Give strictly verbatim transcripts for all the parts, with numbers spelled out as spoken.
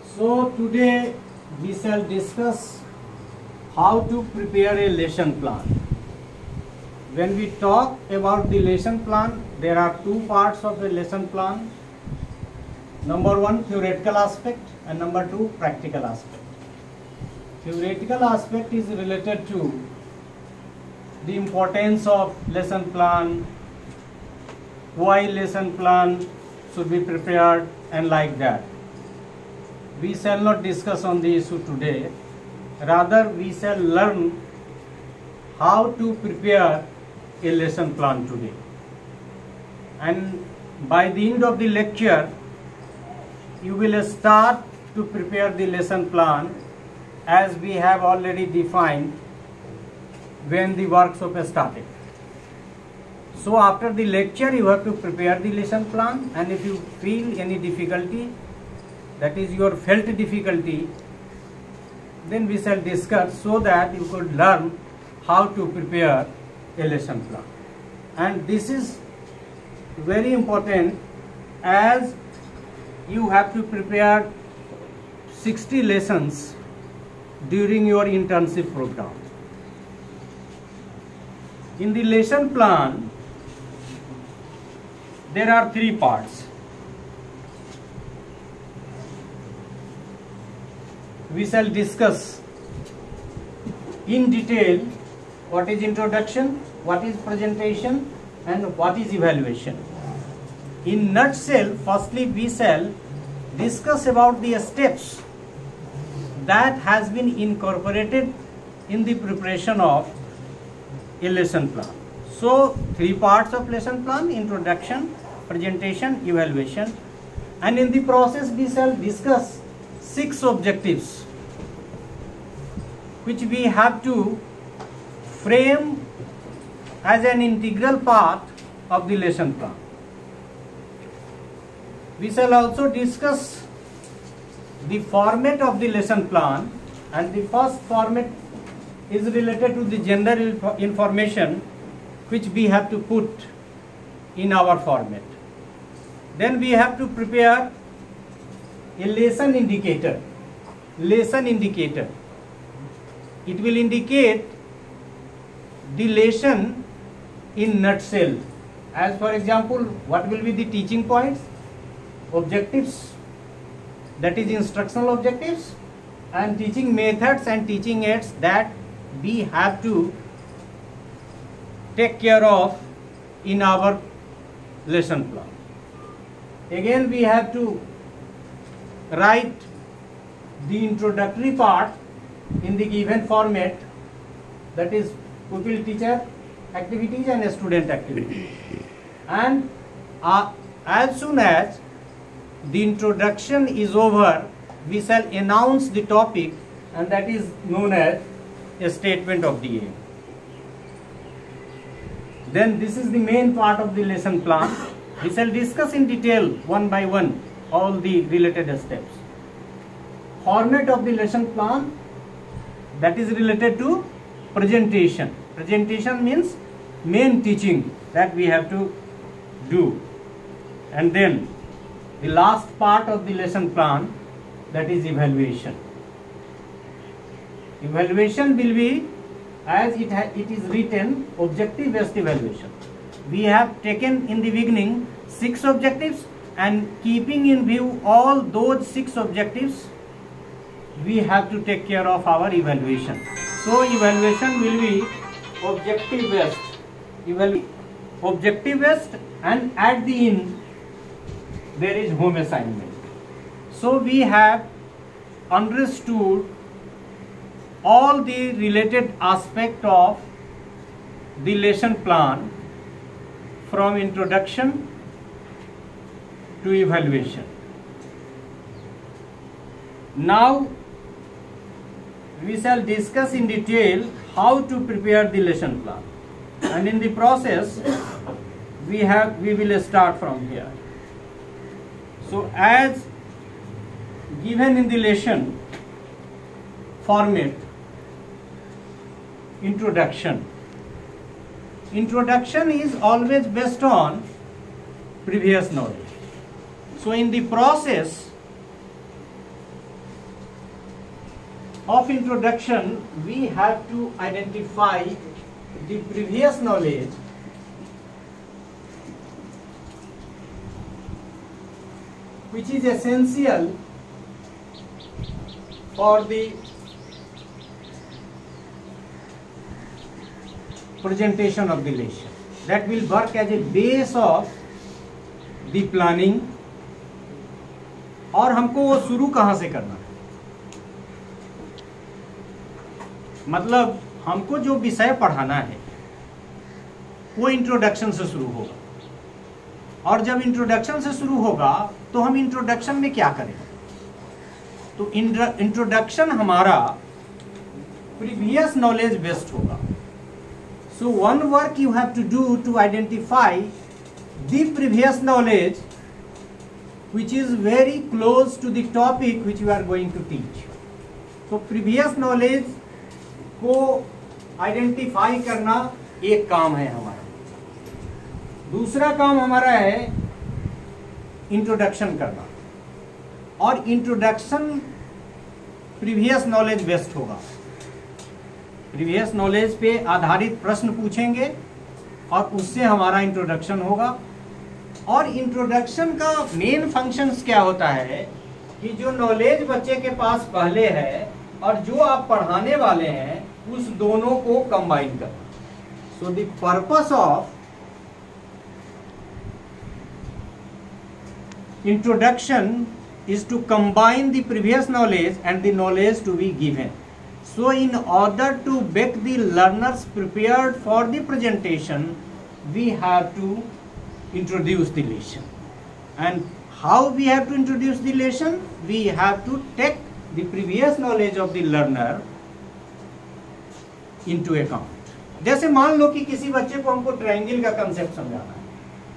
So today we shall discuss how to prepare a lesson plan. When we talk about the lesson plan, there are two parts of the lesson plan. Number one, theoretical aspect, and number two, practical aspect. Theoretical aspect is related to the importance of lesson plan, why lesson plan should be prepared, and like that. We shall not discuss on the issue today. Rather, we shall learn how to prepare a lesson plan today. And by the end of the lecture, you will start to prepare the lesson plan as we have already defined when the workshop started. So after the lecture, you have to prepare the lesson plan, and if you feel any difficulty, that is your felt difficulty, then we shall discuss so that you could learn how to prepare a lesson plan. And this is very important as you have to prepare sixty lessons during your internship program. In the lesson plan, there are three parts. We shall discuss in detail what is introduction, what is presentation, and what is evaluation. In nutshell, firstly we shall discuss about the steps that has been incorporated in the preparation of a lesson plan. So three parts of lesson plan: introduction, presentation, evaluation, and in the process we shall discuss six objectives which we have to frame as an integral part of the lesson plan. We shall also discuss the format of the lesson plan, and the first format is related to the general information which we have to put in our format. Then we have to prepare a lesson indicator. Lesson indicator. It will indicate the lesson in nutshell. As for example, what will be the teaching points, objectives, that is instructional objectives, and teaching methods and teaching aids that we have to take care of in our lesson plan. Again, we have to write the introductory part in the given format, that is pupil teacher activities and student activities. And uh, as soon as the introduction is over, we shall announce the topic, and that is known as a statement of the aim. Then this is the main part of the lesson plan. We shall discuss in detail one by one all the related steps. Format of the lesson plan, that is related to presentation. Presentation means main teaching that we have to do. And then the last part of the lesson plan, that is evaluation. Evaluation will be, as it, it is written, objective based evaluation. We have taken in the beginning six objectives, and keeping in view all those six objectives, we have to take care of our evaluation. So evaluation will be objective based. Evalu objective based, and at the end there is home assignment. So we have understood all the related aspect of the lesson plan from introduction to evaluation. Now we shall discuss in detail how to prepare the lesson plan, and in the process we have we will start from here. So as given in the lesson format, introduction. Introduction is always based on previous knowledge. So in the process, of introduction, we have to identify the previous knowledge which is essential for the presentation of the lesson, that will work as a base of the planning. और हमको वो शुरू कहाँ से करना है, मतलब हमको जो विषय पढ़ाना है वो इंट्रोडक्शन से शुरू होगा, और जब इंट्रोडक्शन से शुरू होगा तो हम इंट्रोडक्शन में क्या करेंगे, तो इंट्रोडक्शन हमारा प्रीवियस नॉलेज बेस्ड होगा. So one work you have to do to identify the previous knowledge which is very close to the topic which you are going to teach. So previous knowledge को identify करना एक काम है हमारा. दूसरा काम हमारा है इंट्रोडक्शन करना, और इंट्रोडक्शन प्रीवियस नॉलेज बेस्ड होगा. प्रीवियस नॉलेज पे आधारित प्रश्न पूछेंगे और उससे हमारा इंट्रोडक्शन होगा. और इंट्रोडक्शन का मेन फंक्शंस क्या होता है कि जो नॉलेज बच्चे के पास पहले है और जो आप पढ़ाने वाले हैं उस दोनों को कंबाइन करना. So the purpose of introduction is to combine the previous knowledge and the knowledge to be given. So in order to make the learners prepared for the presentation, we have to introduce the lesson. And how we have to introduce the lesson? We have to take the previous knowledge of the learner into account. जैसे मान लो कि किसी बच्चे को हमको triangle का concept समझाना है.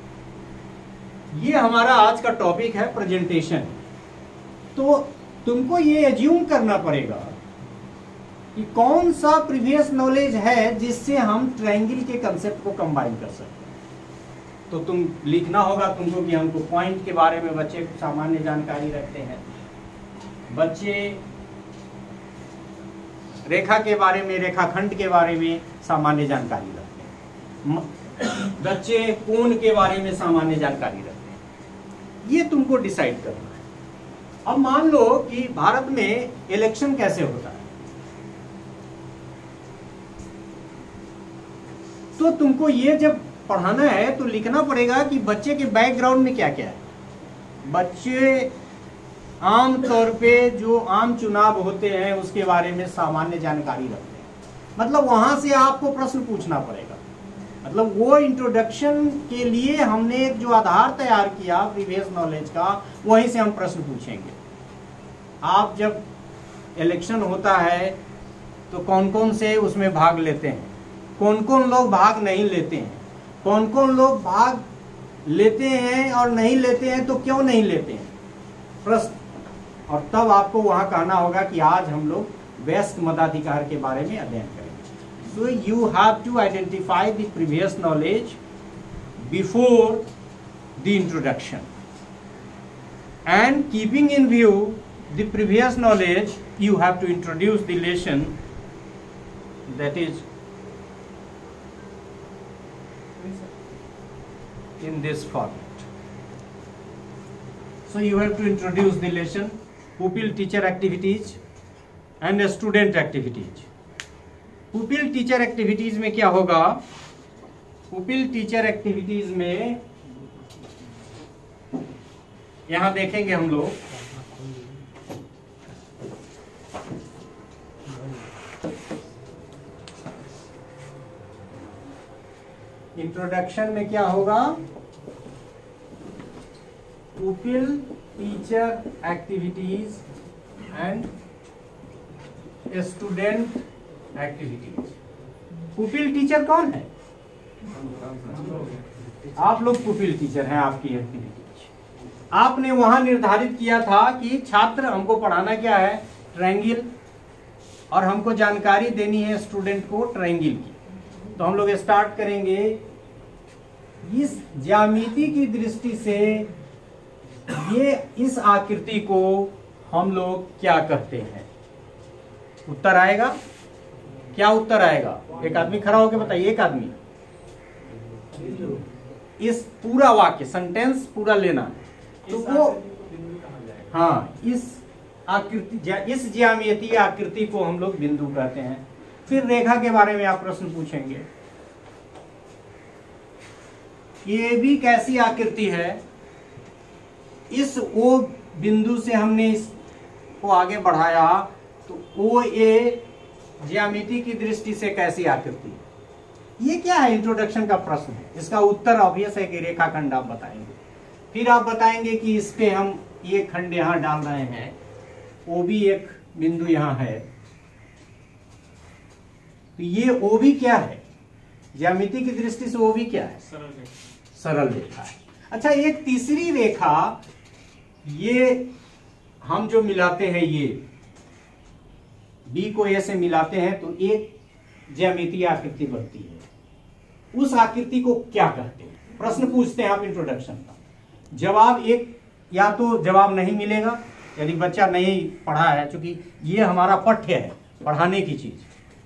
ये हमारा आज का टॉपिक है प्रेजेंटेशन. तो तुमको ये एज्यूम करना पड़ेगा कि कौन सा प्रीवियस नॉलेज है जिससे हम ट्रायंगल के कंसेप्ट को कंबाइन कर सकते हैं. तो तुम लिखना होगा तुमको कि हमको पॉइंट के बारे में बच्चे सामान्य जानकारी रखते हैं, बच्चे रेखा के बारे में, रेखाखंड के बारे में सामान्य जानकारी रखते हैं, बच्चे कोण के बारे में सामान्य जानकारी रखते हैं. ये तुमको डिसाइड करना है. अब मान लो कि भारत में इलेक्शन कैसे होता है, तो तुमको ये जब पढ़ाना है तो लिखना पड़ेगा कि बच्चे के बैकग्राउंड में क्या क्या है. बच्चे आम तौर पे जो आम चुनाव होते हैं उसके बारे में सामान्य जानकारी रखते हैं. मतलब वहां से आपको प्रश्न पूछना पड़ेगा. मतलब वो इंट्रोडक्शन के लिए हमने एक जो आधार तैयार किया प्रीवियस नॉलेज का, वहीं से हम प्रश्न पूछेंगे. आप जब इलेक्शन होता है तो कौन कौन से उसमें भाग लेते हैं, कौन कौन लोग भाग नहीं लेते हैं, कौन कौन लोग भाग लेते हैं और नहीं लेते हैं तो क्यों नहीं लेते हैं, प्रश्न. और तब आपको वहां कहना होगा कि आज हम लोग वयस्क मताधिकार के बारे में अध्ययन करेंगे. So you have to identify the previous knowledge before the introduction, and keeping in view the previous knowledge, you have to introduce the lesson, that is in this format. So you have to introduce the lesson, pupil teacher activities and student activities. Pupil teacher activities में क्या होगा, pupil teacher activities में यहां देखेंगे हम लोग introduction में क्या होगा, pupil teacher activities and student activities. Pupil teacher कौन है, आप लोग पुपिल टीचर हैं. आपकी एक्टिविटीज आपने वहां निर्धारित किया था कि छात्र हमको पढ़ाना क्या है, ट्रायंगल, और हमको जानकारी देनी है स्टूडेंट को ट्रायंगल की. तो हम लोग स्टार्ट करेंगे इस ज्यामिति की दृष्टि से. ये इस आकृति को हम लोग क्या कहते हैं, उत्तर आएगा? क्या उत्तर आएगा? एक आदमी खड़ा होकर बताइए, एक आदमी। इस पूरा वाक्य सेंटेंस पूरा लेना है तो वो, हाँ, इस आकृति, इस ज्यामितीय आकृति को हम लोग बिंदु कहते हैं। फिर रेखा के बारे में आप प्रश्न पूछेंगे। ये भी कैसी आकृति है? इस ओ बिंदु से हमने इसको आगे बढ़ाया तो ओ ए ज्यामिति की दृष्टि से कैसी आकृति है? ये क्या है? इंट्रोडक्शन का प्रश्न है। इसका उत्तर ऑब्वियस है कि रेखाखंड आप बताएंगे। फिर आप बताएंगे कि इस पे हम ये खंड यहां डाल रहे हैं, ओ भी एक बिंदु यहां है, तो ये ओ भी क्या है? ज्यामिति की दृष्टि से ओ भी क्या है? सरल रेखा। सरल रेखा है। अच्छा, एक तीसरी रेखा, ये हम जो मिलाते हैं, ये बी को ए से मिलाते हैं तो एक ज्यामितीय आकृति बनती है। उस आकृति को क्या कहते हैं? प्रश्न पूछते हैं आप इंट्रोडक्शन का। जवाब एक, या तो जवाब नहीं मिलेगा यदि बच्चा नहीं पढ़ा है, क्योंकि ये हमारा पठ्य है, पढ़ाने की चीज।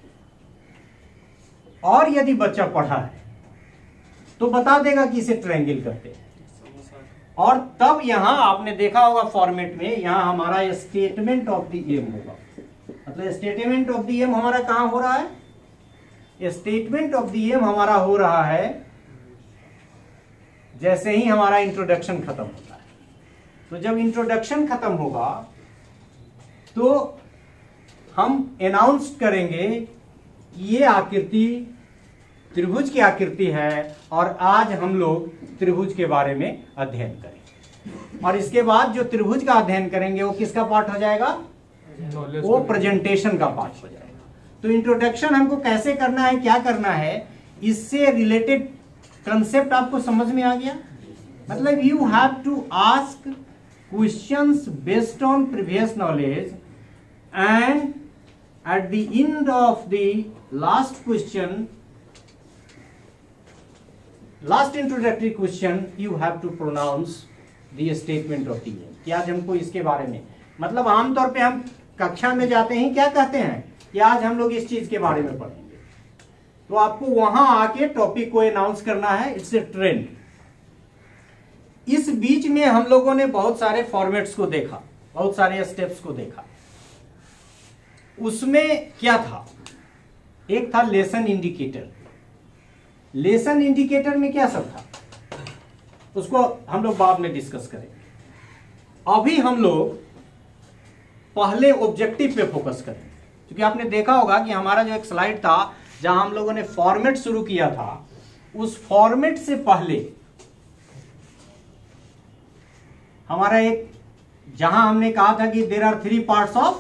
और यदि बच्चा पढ़ा है तो बता देगा कि इसे ट्रायंगल कहते हैं। और तब यहां आपने देखा होगा फॉर्मेट में, यहां हमारा स्टेटमेंट ऑफ द एम होगा। मतलब स्टेटमेंट ऑफ द एम हमारा कहां हो रहा है? स्टेटमेंट ऑफ द एम हमारा हो रहा है जैसे ही हमारा इंट्रोडक्शन खत्म होता है। तो जब इंट्रोडक्शन खत्म होगा तो हम अनाउंस करेंगे कि ये आकृति त्रिभुज की आकृति है और आज हम लोग त्रिभुज के बारे में अध्ययन करेंगे। और इसके बाद जो त्रिभुज का अध्ययन करेंगे वो किसका पार्ट हो जाएगा? वो प्रेजेंटेशन का पार्ट हो जाएगा। तो इंट्रोडक्शन हमको कैसे करना है, क्या करना है, इससे रिलेटेड कंसेप्ट आपको समझ में आ गया? मतलब you have to ask questions based on previous knowledge and at the end of the last question, last introductory question, you have to pronounce the statement of the aim. कि आज हमको इसके बारे में, मतलब आमतौर पे हम कक्षा में जाते हैं, क्या कहते हैं कि आज हम लोग इस चीज के बारे में पढ़ेंगे, तो आपको वहां आके टॉपिक को अनाउंस करना है। It's a trend. इस बीच में हम लोगों ने बहुत सारे फॉर्मेट्स को देखा, बहुत सारे स्टेप्स को देखा। उसमें क्या था? एक था लेसन इंडिकेटर। लेसन इंडिकेटर में क्या सब था उसको हम लोग बाद में डिस्कस करेंगे। अभी हम लोग पहले ऑब्जेक्टिव पे फोकस करेंगे, क्योंकि आपने देखा होगा कि हमारा जो एक स्लाइड था जहां हम लोगों ने फॉर्मेट शुरू किया था, उस फॉर्मेट से पहले हमारा एक, जहां हमने कहा था कि there are three parts of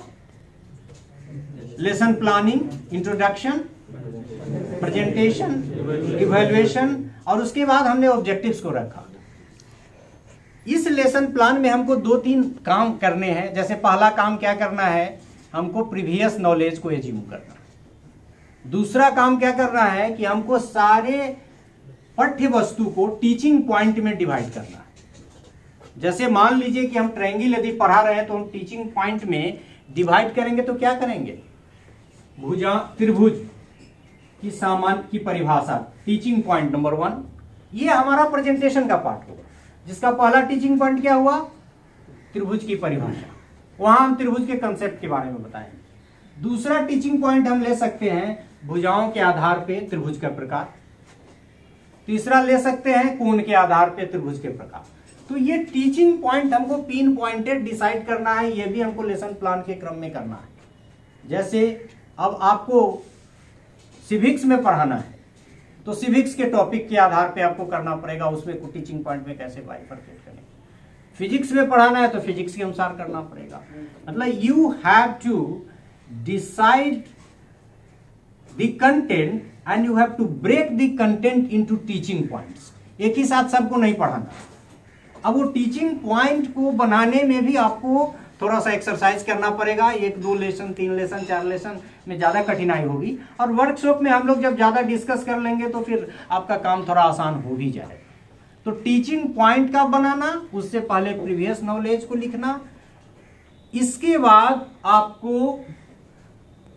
lesson planning, introduction, presentation, evaluation, और उसके बाद हमने ऑब्जेक्टिव्स को रखा। इस लेसन प्लान में हमको दो तीन काम करने हैं। जैसे पहला काम क्या करना है? हमको प्रीवियस नॉलेज को एज्यूम करना है। दूसरा काम क्या करना है कि हमको सारे पाठ्य वस्तु को टीचिंग पॉइंट में डिवाइड करना है। जैसे मान लीजिए कि हम ट्रायंगल यदि पढ़ा रहे हैं तो हम टीचिंग पॉइंट में डिवाइड करेंगे तो क्या करेंगे? भुजा त्रिभुज की सामान्य की परिभाषा, टीचिंग पॉइंट नंबर वन, ये हमारा प्रेजेंटेशन का पार्ट होगा, जिसका पहला टीचिंग पॉइंट क्या हुआ? त्रिभुज की परिभाषा। वहां हम त्रिभुज के कंसेप्ट के बारे में बताएंगे। दूसरा टीचिंग पॉइंट हम ले सकते हैं भुजाओं के आधार पे त्रिभुज का प्रकार। तीसरा ले सकते हैं कोण के आधार पे त्रिभुज के प्रकार। तो ये टीचिंग पॉइंट हमको पिन पॉइंटेड डिसाइड करना है, ये भी हमको लेसन प्लान के क्रम में करना है। जैसे अब आपको सिविक्स में पढ़ाना है तो सिविक्स के टॉपिक के आधार पे आपको करना पड़ेगा, उसमें टीचिंग पॉइंट में कैसे बाइफरकेट करें। फिजिक्स में पढ़ाना है तो फिजिक्स के अनुसार करना पड़ेगा। मतलब you have to decide the content and you have to break the content into teaching points. एक ही साथ सबको नहीं पढ़ाना। अब वो टीचिंग पॉइंट को बनाने में भी आपको थोड़ा सा एक्सरसाइज करना पड़ेगा। एक दो लेसन, तीन लेसन, चार लेसन में ज्यादा कठिनाई होगी, और वर्कशॉप में हम लोग जब ज्यादा डिस्कस कर लेंगे तो फिर आपका काम थोड़ा आसान हो भी जाएगा। तो टीचिंग पॉइंट का बनाना, उससे पहले प्रीवियस नॉलेज को लिखना, इसके बाद आपको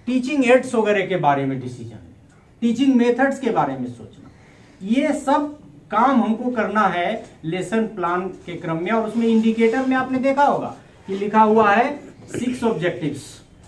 टीचिंग एड्स वगैरह के बारे में डिसीजन लेना, टीचिंग मेथड्स के बारे में सोचना, ये सब काम हमको करना है लेसन प्लान के क्रम में। और उसमें इंडिकेटर में आपने देखा होगा कि लिखा हुआ है सिक्स ऑब्जेक्टिव्स,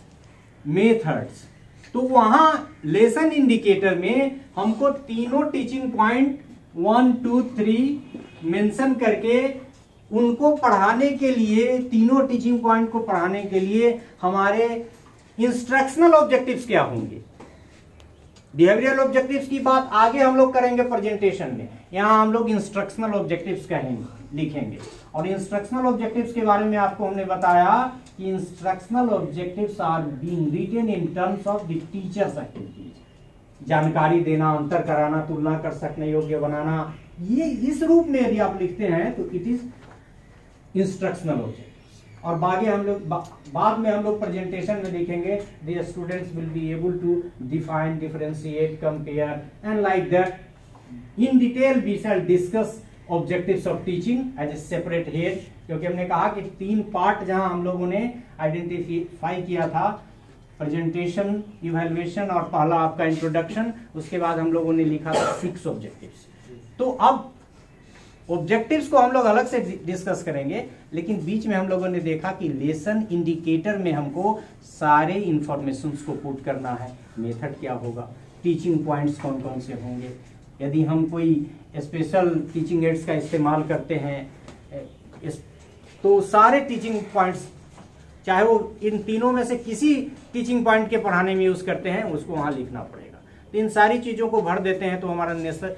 मेथड्स। तो वहां लेसन इंडिकेटर में हमको तीनों teaching point one two three mention करके उनको पढ़ाने के लिए, तीनों टीचिंग पॉइंट को पढ़ाने के लिए हमारे इंस्ट्रक्शनल ऑब्जेक्टिव्स क्या होंगे। बिहेवियरल ऑब्जेक्टिव्स की बात आगे हम लोग करेंगे प्रेजेंटेशन में, यहां हम लोग इंस्ट्रक्शनल ऑब्जेक्टिव्स कहेंगे, लिखेंगे। और इंस्ट्रक्शनल ऑब्जेक्टिव्स के बारे में आपको हमने बताया कि instructional objectives are being written in terms of the teacher's activities. जानकारी देना, अंतर कराना, तुलना कर सकने योग्य बनाना, ये इस रूप में यदि आप लिखते हैं तो इट इज इंस्ट्रक्शनल ऑब्जेक्टिव्स। और बाकी हम लोग बा, बाद में हम लोग प्रेजेंटेशन में देखेंगे the students will be able to define, differentiate, compare and like that in detail we shall discuss objectives of teaching as a separate head. क्योंकि हमने कहा कि तीन पार्ट जहां हम लोगों ने आइडेंटिफाई किया था, प्रेजेंटेशन, इवैल्यूएशन और पहला आपका इंट्रोडक्शन, उसके बाद हम लोगों ने लिखा था सिक्स ऑब्जेक्टिव्स। तो अब ऑब्जेक्टिव्स को हम लोग अलग से डिस्कस करेंगे, लेकिन बीच में हम लोगों ने देखा कि लेसन इंडिकेटर में हमको सारे इंफॉर्मेशंस को पुट करना है। मेथड क्या होगा, टीचिंग पॉइंट्स कौन कौन से होंगे, यदि हम कोई स्पेशल टीचिंग एड्स का इस्तेमाल करते हैं इस, तो सारे टीचिंग पॉइंट्स, चाहे वो इन तीनों में से किसी टीचिंग पॉइंट के पढ़ाने में यूज करते हैं, उसको वहां लिखना पड़ेगा। तो इन सारी चीजों को भर देते हैं तो हमारा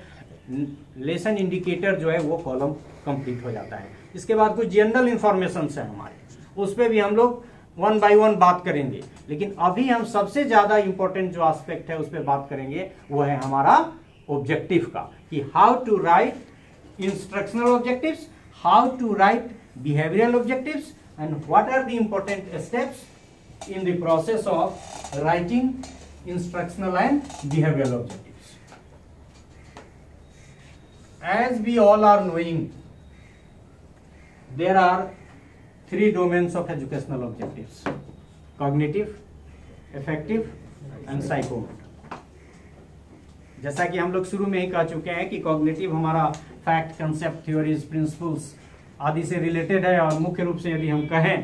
लेसन इंडिकेटर जो है वो कॉलम कंप्लीट हो जाता है। इसके बाद कुछ जनरल इंफॉर्मेशन है हमारे, उस पर भी हम लोग वन बाय वन बात करेंगे, लेकिन अभी हम सबसे ज्यादा इंपॉर्टेंट जो एस्पेक्ट है उस पर बात करेंगे, वो है हमारा ऑब्जेक्टिव का, कि how to write instructional objectives, how to write behavioural objectives and what are the important steps in the process of writing instructional and behavioural objectives. As we all are knowing, there are three domains of educational objectives: cognitive, affective and psychomotor। जैसा कि हम लोग शुरू में ही कह चुके हैं कि कॉग्निटिव हमारा फैक्ट, कंसेप्ट, थ्योरीज, प्रिंसिपल्स आदि से रिलेटेड है, और मुख्य रूप से यदि हम कहें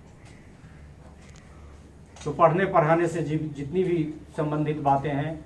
तो पढ़ने पढ़ाने से जितनी भी संबंधित बातें हैं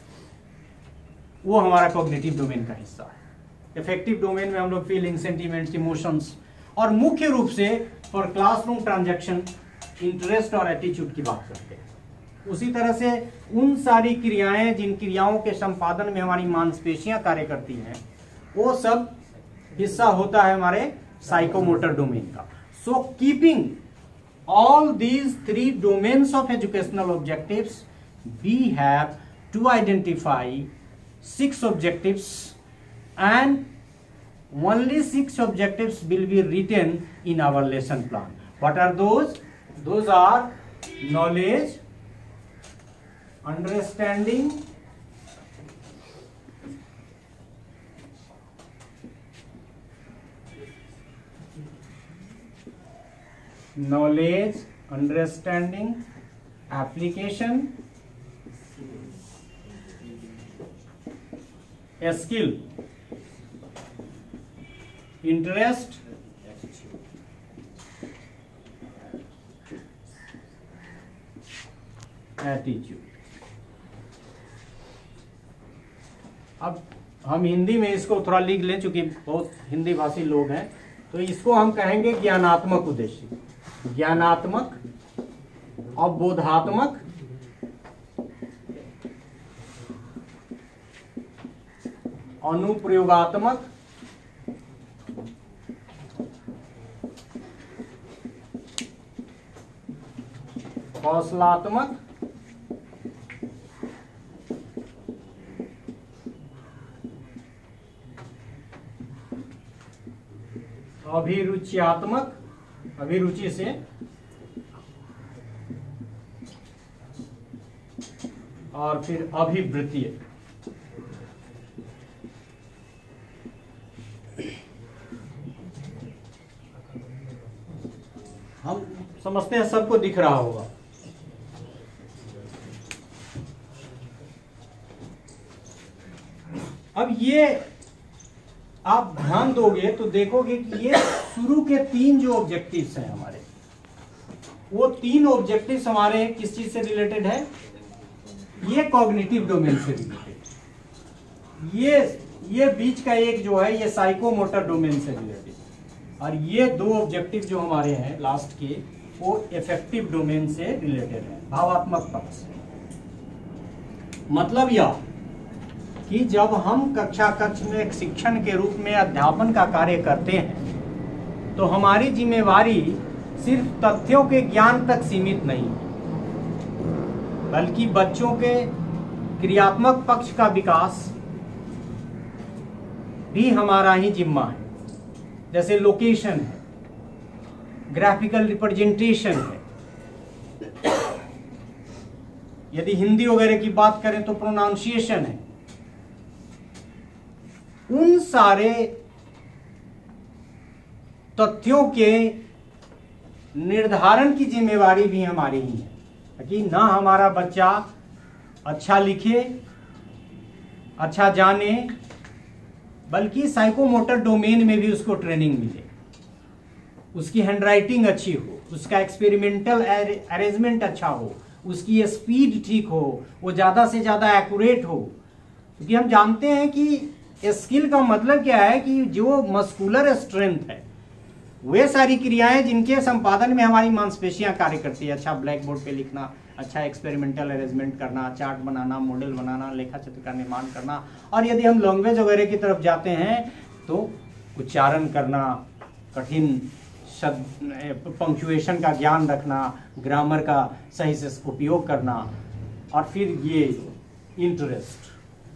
वो हमारा कॉग्निटिव डोमेन का हिस्सा है। इफेक्टिव डोमेन में हम लोग फीलिंग, सेंटीमेंट्स, इमोशंस और मुख्य रूप से फॉर क्लासरूम ट्रांजैक्शन इंटरेस्ट और एटीट्यूड की बात करते हैं। उसी तरह से उन सारी क्रियाएं जिन क्रियाओं के संपादन में हमारी मांसपेशियां कार्य करती हैं, वो सब हिस्सा होता है हमारे साइकोमोटर डोमेन का। So keeping all these three domains of educational objectives, we have to identify six objectives and only six objectives will be written in our lesson plan. What are those? Those are knowledge, understanding, knowledge, understanding, application, a skill, interest, attitude. अब हम हिंदी में इसको थोड़ा लिख लें, चूंकि बहुत हिंदी भाषी लोग हैं, तो इसको हम कहेंगे ज्ञानात्मक उद्देश्य, ज्ञानात्मक, अवबोधात्मक, अनुप्रयोगात्मक, कौशलात्मक, अभिरुचियात्मक, अभिरुचि से, और फिर अभिवृत्तीय। हम समझते हैं सबको दिख रहा होगा। अब ये आप ध्यान दोगे तो देखोगे कि ये शुरू के तीन जो ऑब्जेक्टिव्स हैं हमारे, वो तीन ऑब्जेक्टिव्स हमारे किस चीज से रिलेटेड है? ये कॉग्निटिव डोमेन से रिलेटेड। ये ये बीच का एक जो है ये साइकोमोटर डोमेन से रिलेटेड, और ये दो ऑब्जेक्टिव जो हमारे हैं लास्ट के वो इफेक्टिव डोमेन से रिलेटेड है, भावात्मक पक्ष से। मतलब यह कि जब हम कक्षा कक्ष में एक शिक्षण के रूप में अध्यापन का कार्य करते हैं तो हमारी जिम्मेवारी सिर्फ तथ्यों के ज्ञान तक सीमित नहीं, बल्कि बच्चों के क्रियात्मक पक्ष का विकास भी हमारा ही जिम्मा है। जैसे लोकेशन है, ग्राफिकल रिप्रेजेंटेशन है, यदि हिंदी वगैरह की बात करें तो प्रोनाउंसिएशन है। उन सारे तथ्यों के निर्धारण की जिम्मेवारी भी हमारी ही है कि ना हमारा बच्चा अच्छा लिखे, अच्छा जाने, बल्कि साइकोमोटर डोमेन में भी उसको ट्रेनिंग मिले, उसकी हैंडराइटिंग अच्छी हो, उसका एक्सपेरिमेंटल अरेंजमेंट अच्छा हो, उसकी स्पीड ठीक हो, वो ज़्यादा से ज़्यादा एक्यूरेट हो। क्योंकि हम जानते हैं कि स्किल का मतलब क्या है कि जो मस्कुलर स्ट्रेंथ है, वे सारी क्रियाएं जिनके संपादन में हमारी मांसपेशियां कार्य करती है। अच्छा ब्लैक बोर्ड पे लिखना, अच्छा एक्सपेरिमेंटल अरेंजमेंट करना, चार्ट बनाना, मॉडल बनाना, लेखा चित्र का निर्माण करना, और यदि हम लैंग्वेज वगैरह की तरफ जाते हैं तो उच्चारण करना, कठिन शब्द पंक्चुएशन का ज्ञान रखना, ग्रामर का सही से उपयोग करना, और फिर ये इंटरेस्ट,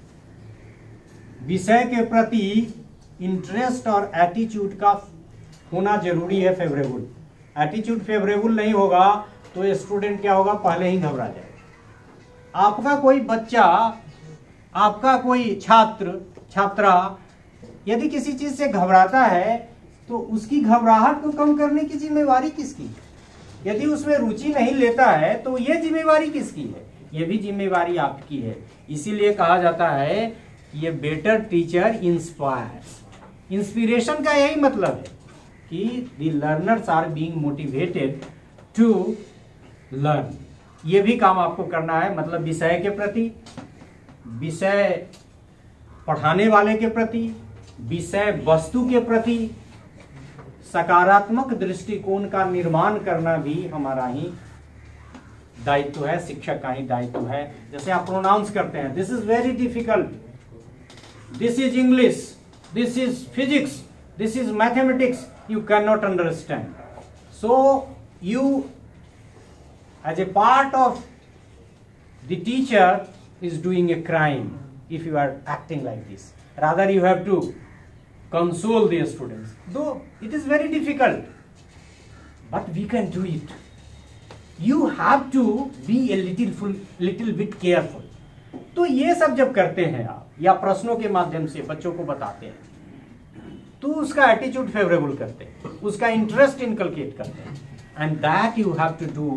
विषय के प्रति इंटरेस्ट और एटीट्यूड का होना जरूरी है, फेवरेबल। एटीट्यूड फेवरेबल नहीं होगा तो स्टूडेंट क्या होगा, पहले ही घबरा जाएगा। आपका कोई बच्चा, आपका कोई छात्र छात्रा यदि किसी चीज से घबराता है तो उसकी घबराहट को कम करने की जिम्मेवारी किसकी? यदि उसमें रुचि नहीं लेता है तो ये जिम्मेवारी किसकी है? ये भी जिम्मेवारी आपकी है। इसीलिए कहा जाता है ये बेटर टीचर इंस्पायर्स। इंस्पिरेशन का यही मतलब है कि the learners are being motivated to learn. ये भी काम आपको करना है, मतलब विषय के प्रति, विषय पढ़ाने वाले के प्रति, विषय वस्तु के प्रति सकारात्मक दृष्टिकोण का निर्माण करना भी हमारा ही दायित्व है, शिक्षक का ही दायित्व है। जैसे आप प्रोनाउंस करते हैं, this is very difficult, this is English, this is physics, this is mathematics, you cannot understand. So you as a part of the teacher is doing a crime if you are acting like this. Rather you have to console the students, though it is very difficult, but we can do it. You have to be a little full, little bit careful. तो ये सब जब करते हैं आप या प्रश्नों के माध्यम से बच्चों को बताते हैं तो उसका एटीट्यूड फेवरेबल करते हैं, उसका इंटरेस्ट इनकलकेट करते हैं, and that you have to do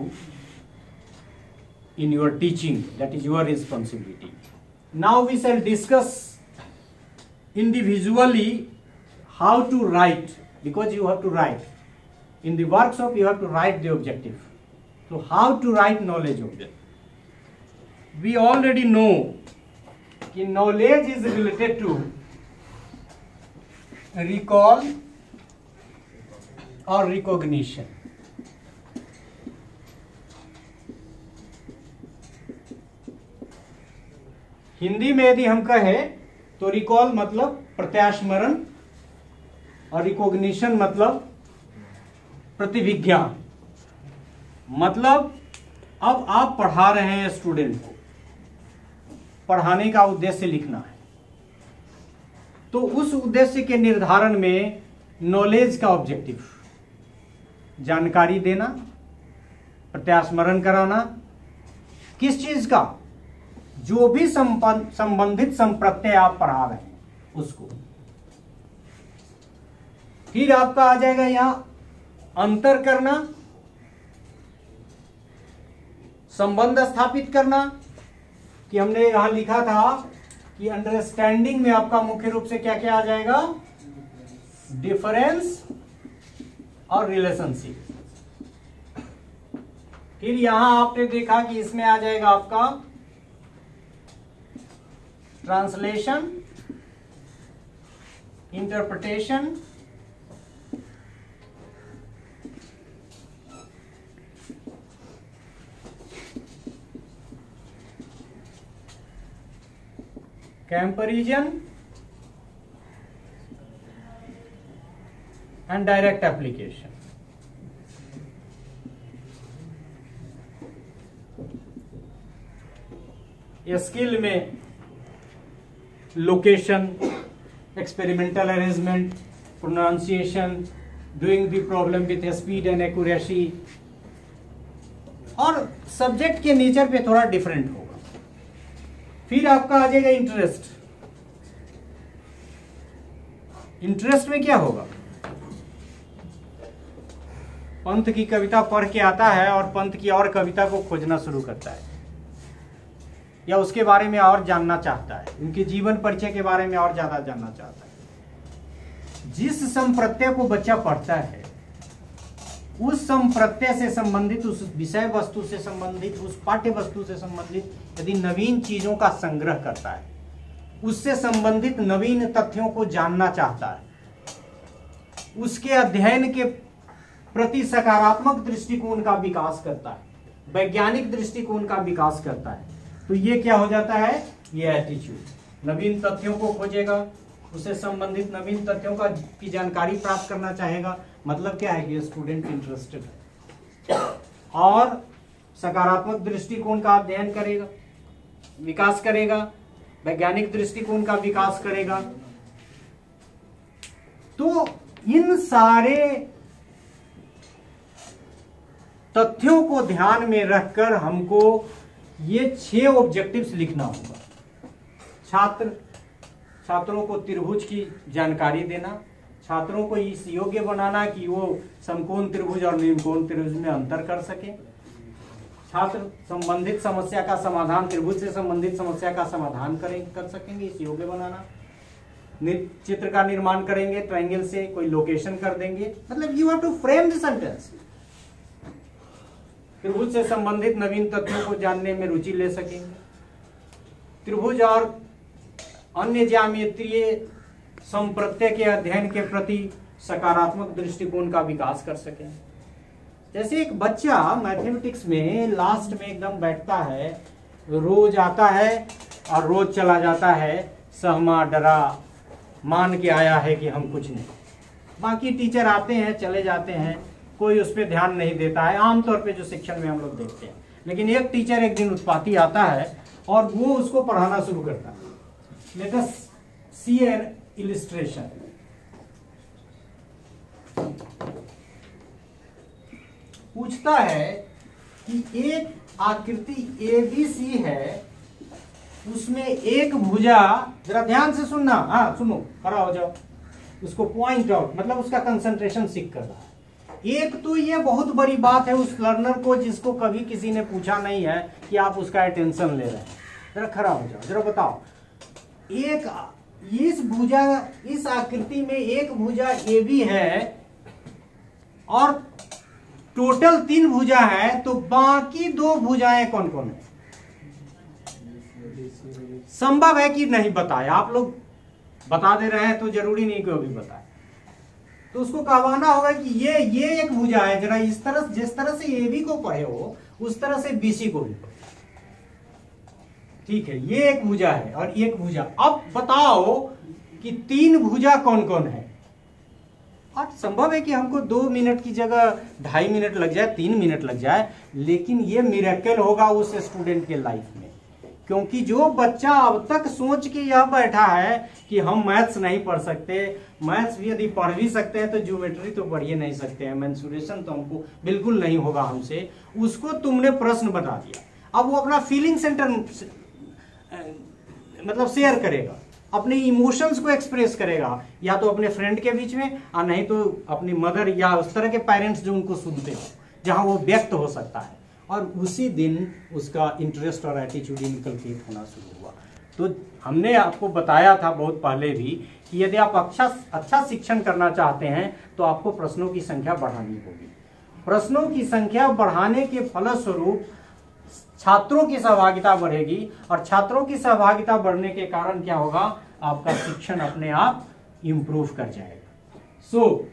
in your teaching, that is your responsibility. Now we shall discuss individually how to write, because you have to write in the workshop, you have to write the objective. So how to write knowledge object? We already know कि knowledge is related to recall और recognition. Hindi में यदि हम कहें तो recall मतलब प्रत्यास्मरण और recognition मतलब प्रतिविज्ञा. मतलब अब आप पढ़ा रहे हैं स्टूडेंट को, पढ़ाने का उद्देश्य लिखना है, तो उस उद्देश्य के निर्धारण में नॉलेज का ऑब्जेक्टिव, जानकारी देना, प्रत्यास्मरण कराना, किस चीज का, जो भी संबंधित संप्रत्यय आप पढ़ा रहे हैं उसको. फिर आपका आ जाएगा यहां अंतर करना, संबंध स्थापित करना, कि हमने यहां लिखा था कि अंडरस्टैंडिंग में आपका मुख्य रूप से क्या क्या आ जाएगा, डिफरेंस और रिलेशनशिप। फिर यहां आपने देखा कि इसमें आ जाएगा आपका translation, interpretation, comparison and direct application. Skill में location, experimental arrangement, pronunciation, doing the problem with speed and accuracy, और सब्जेक्ट के नेचर पे थोड़ा डिफरेंट होगा। फिर आपका आ जाएगा इंटरेस्ट। इंटरेस्ट में क्या होगा, पंत की कविता पढ़ के आता है और पंत की और कविता को खोजना शुरू करता है, या उसके बारे में और जानना चाहता है, उनके जीवन परिचय के बारे में और ज्यादा जानना चाहता है। जिस संप्रत्यय को बच्चा पढ़ता है, उस संप्रत्यय से संबंधित, उस विषय वस्तु से संबंधित, उस पाठ्य वस्तु से संबंधित यदि नवीन चीजों का संग्रह करता है, उससे संबंधित नवीन तथ्यों को जानना चाहता है, उसके अध्ययन के प्रति सकारात्मक दृष्टिकोण का विकास करता है, वैज्ञानिक दृष्टिकोण का विकास करता है, तो ये क्या हो जाता है, ये एटीट्यूड। नवीन तथ्यों को खोजेगा, उससे संबंधित नवीन तथ्यों का की जानकारी प्राप्त करना चाहेगा। मतलब क्या है कि स्टूडेंट इंटरेस्टेड है और सकारात्मक दृष्टिकोण का अध्ययन करेगा, विकास करेगा, वैज्ञानिक दृष्टिकोण का विकास करेगा। तो इन सारे तथ्यों को ध्यान में रखकर हमको ये छह ऑब्जेक्टिव्स लिखना होगा। छात्र छात्रों को त्रिभुज की जानकारी देना, छात्रों को इस योग्य बनाना कि वो समकोण त्रिभुज और निम्नकोण त्रिभुज में अंतर कर सके, छात्र संबंधित समस्या का समाधान, त्रिभुज से संबंधित समस्या का समाधान करें कर सकेंगे, इस योग्य बनाना, चित्र का निर्माण करेंगे, ट्रायंगल से कोई लोकेशन कर देंगे। मतलब you have to frame the sentence. त्रिभुज से संबंधित नवीन तथ्यों को जानने में रुचि ले सकेंगे, त्रिभुज और अन्य ज्यामितीय संप्रत्यय के अध्ययन के प्रति सकारात्मक दृष्टिकोण का विकास कर सकें। जैसे एक बच्चा मैथमेटिक्स में लास्ट में एकदम बैठता है, रोज आता है और रोज चला जाता है, सहमा डरा मान के आया है कि हम कुछ नहीं। बाकी टीचर आते हैं चले जाते हैं, कोई उस पर ध्यान नहीं देता है, आमतौर पे जो शिक्षण में हम लोग देखते हैं। लेकिन एक टीचर एक दिन उत्पाती आता है और वो उसको पढ़ाना शुरू करता है। Let us see an illustration. पूछता है कि एक आकृति ए बी सी है, उसमें एक भुजा, जरा ध्यान से सुनना, हाँ सुनो, खड़ा हो जाओ, उसको पॉइंट आउट, मतलब उसका कंसंट्रेशन सीख कर रहा है। एक तो ये बहुत बड़ी बात है उस लर्नर को जिसको कभी किसी ने पूछा नहीं है कि आप उसका अटेंशन ले रहे हैं। जरा खड़ा हो जाओ, जरा बताओ, एक इस भुजा, इस आकृति में एक भुजा ए बी है और टोटल तीन भुजा है, तो बाकी दो भुजाएं कौन कौन है? संभव है कि नहीं बताए, आप लोग बता दे रहे हैं तो जरूरी नहीं कि वो भी बताए। तो उसको कहवाना होगा कि ये ये एक भुजा है, जरा इस तरह, जिस तरह से ए बी को पढ़े हो उस तरह से बी सी को भी पढ़े। ठीक है, ये एक भुजा है और एक भुजा। अब बताओ कि तीन भुजा कौन कौन है? और संभव है कि हमको दो मिनट की जगह ढाई मिनट लग जाए, तीन मिनट लग जाए, लेकिन ये मिरेकल होगा उस स्टूडेंट के लाइफ में। क्योंकि जो बच्चा अब तक सोच के यह बैठा है कि हम मैथ्स नहीं पढ़ सकते, मैथ्स भी यदि पढ़ भी सकते हैं तो ज्योमेट्री तो पढ़ ही नहीं सकते हैं, मेंसुरेशन तो हमको बिल्कुल नहीं होगा हमसे, उसको तुमने प्रश्न बता दिया। अब वो अपना फीलिंग सेंटर मतलब शेयर करेगा, अपने इमोशंस को एक्सप्रेस करेगा, या तो अपने फ्रेंड के बीच में और नहीं तो अपनी मदर या उस तरह के पेरेंट्स जो उनको सुनते हो, जहां वो व्यक्त हो सकता है। और उसी दिन उसका इंटरेस्ट और एटीट्यूड इनकलकेट होना शुरू हुआ। तो तो हमने आपको बताया था बहुत पहले भी कि यदि आप अच्छा अच्छा शिक्षण करना चाहते हैं तो आपको प्रश्नों की संख्या बढ़ानी होगी। प्रश्नों की संख्या बढ़ाने के फलस्वरूप छात्रों की सहभागिता बढ़ेगी और छात्रों की सहभागिता बढ़ने के कारण क्या होगा, आपका शिक्षण अपने आप इंप्रूव कर जाएगा। सो so,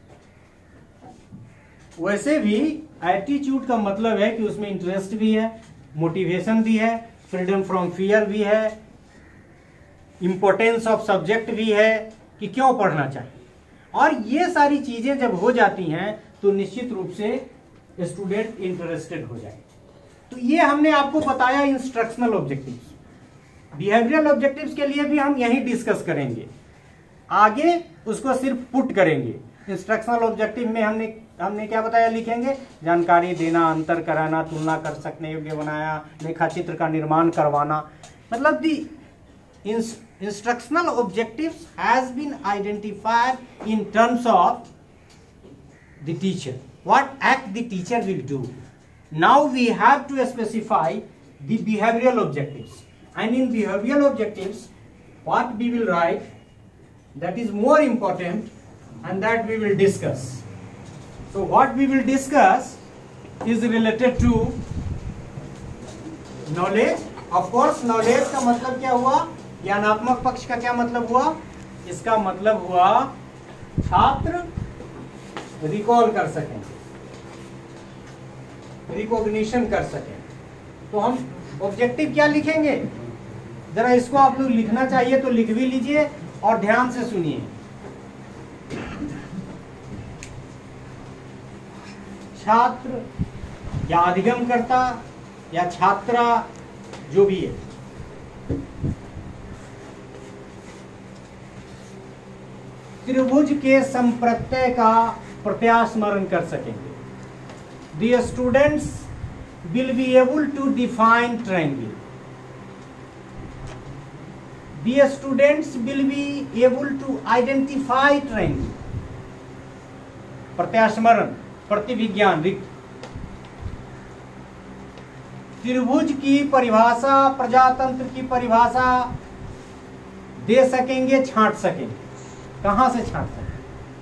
वैसे भी एटीट्यूड का मतलब है कि उसमें इंटरेस्ट भी है, मोटिवेशन भी है, फ्रीडम फ्रॉम फियर भी है, इंपॉर्टेंस ऑफ सब्जेक्ट भी है कि क्यों पढ़ना चाहिए। और ये सारी चीजें जब हो जाती हैं तो निश्चित रूप से स्टूडेंट इंटरेस्टेड हो जाए। तो ये हमने आपको बताया इंस्ट्रक्शनल ऑब्जेक्टिव्स। बिहेवियरल ऑब्जेक्टिव्स के लिए भी हम यही डिस्कस करेंगे, आगे उसको सिर्फ पुट करेंगे। इंस्ट्रक्शनल ऑब्जेक्टिव में हमने हमने क्या बताया, लिखेंगे जानकारी देना, अंतर कराना, तुलना कर सकने योग्य बनाया, लेखा चित्र का निर्माण करवाना। मतलब the instructional objectives has been identified in terms of the teacher, what act the teacher will do. Now we have to specify the behavioural objectives, and in behavioural objectives what we will write, that is more important, and that we will discuss. So what we will discuss is related to knowledge. Of course knowledge का मतलब क्या हुआ, ज्ञानात्मक पक्ष का क्या मतलब हुआ, इसका मतलब हुआ छात्र रिकॉल कर सकें, रिकॉग्निशन कर सकें। तो हम ऑब्जेक्टिव क्या लिखेंगे, जरा इसको आप लोग लिखना चाहिए तो लिख भी लीजिए और ध्यान से सुनिए। छात्र या अधिगमकर्ता या छात्रा जो भी है, त्रिभुज के संप्रत्यय का प्रत्यास्मरण कर सकेंगे। The students will be able to define triangle. The students will be able to identify triangle. प्रत्यास्मरण, प्रतिविज्ञान, त्रिभुज की परिभाषा, प्रजातंत्र की परिभाषा दे सकेंगे, छांट सकेंगे। कहां से छांट सकेंगे,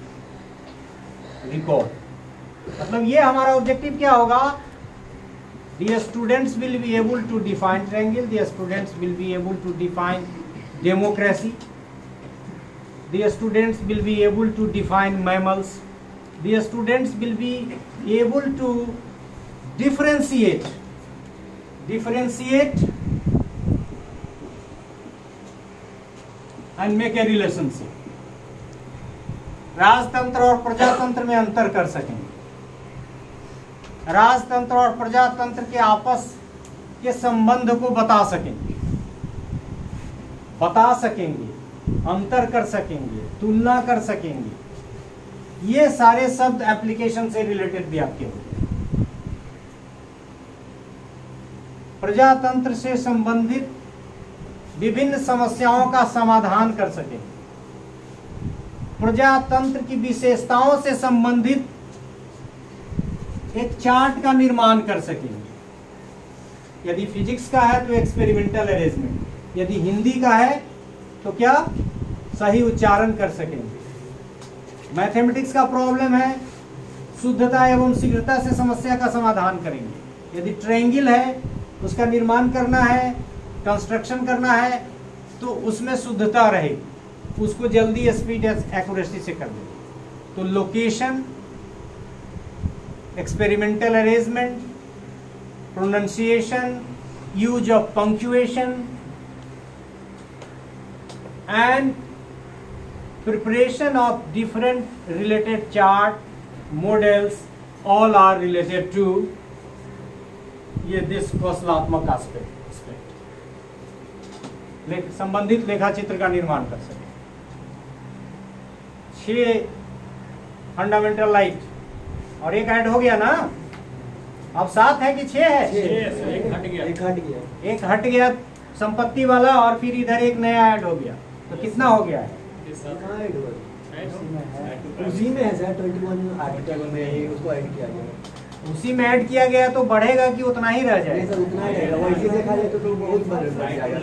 रिकॉल। मतलब ये हमारा ऑब्जेक्टिव क्या होगा, The students will be able to define triangle, the students will be able to define democracy, the students will be able to define mammals, the students will be able to differentiate differentiate and make a relationship. राजतंत्र और प्रजातंत्र में अंतर कर सकेंगे, राजतंत्र और प्रजातंत्र के आपस के संबंध को बता सकेंगे बता सकेंगे अंतर कर सकेंगे, तुलना कर सकेंगे। ये सारे शब्द एप्लीकेशन से रिलेटेड भी आपके होंगे। प्रजातंत्र से संबंधित विभिन्न समस्याओं का समाधान कर सकेंगे, प्रजातंत्र की विशेषताओं से संबंधित एक चार्ट का निर्माण कर सकेंगे। यदि फिजिक्स का है तो एक्सपेरिमेंटल अरेंजमेंट, यदि हिंदी का है तो क्या सही उच्चारण कर सकेंगे। मैथमेटिक्स का प्रॉब्लम है, शुद्धता एवं शीघ्रता से समस्या का समाधान करेंगे। यदि ट्रायंगल है, उसका निर्माण करना है, कंस्ट्रक्शन करना है, तो उसमें शुद्धता रहेगी, उसको जल्दी स्पीड एक्यूरेसी से कर देंगे। तो location, experimental arrangement, pronunciation, use of punctuation and preparation of different related chart models, all are related to ये this कौशलात्मक aspect aspect संबंधित लेखा चित्र का निर्माण कर सके। छह फंडामेंटल राइट और एक ऐड हो गया ना, अब सात है कि छह है? एक हट गया, एक हट गया, एक हट गया संपत्ति वाला, और फिर इधर एक नया ऐड हो गया, तो कितना हो गया है? उसी में है सर, इक्कीस आर्टिकल में ही उसको ऐड किया गया। उसी में ऐड किया गया तो बढ़ेगा कि उतना ही रह जाएगा? उतना ही रहेगा। वैसे देखा जाए तो तो बहुत बढ़ जाएगा।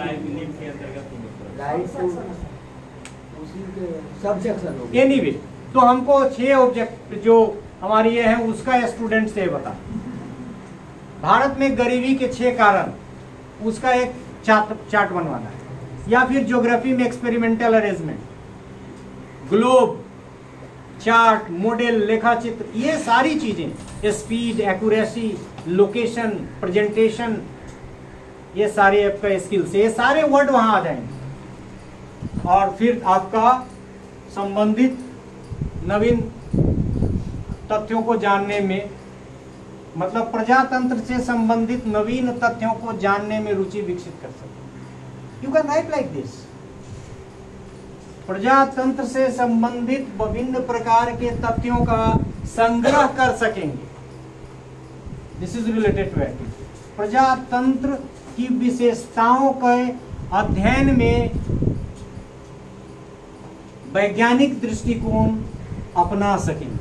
सब सेक्शन हो। एनीवे, तो हमको छह ऑब्जेक्ट जो हमारी ये है उसका स्टूडेंट से बता। भारत में गरीबी के छह कारण, उसका एक चार्ट चार्ट बनवाना है, या फिर ज्योग्राफी में experimental arrangement, globe, chart, model, लेखा चित्र, ये सारी चीजें, स्पीड, एक्यूरेसी, लोकेशन, प्रेजेंटेशन, ये सारे आपका स्किल्स, ये सारे वर्ड वहां आ जाएंगे। और फिर आपका संबंधित नवीन तथ्यों को जानने में, मतलब प्रजातंत्र से संबंधित नवीन तथ्यों को जानने में रुचि विकसित कर सकते। You can write like this. प्रजातंत्र से संबंधित विभिन्न प्रकार के तथ्यों का संग्रह कर सकेंगे। This is related to it. प्रजातंत्र की विशेषताओं के अध्ययन में वैज्ञानिक दृष्टिकोण अपना सकेंगे।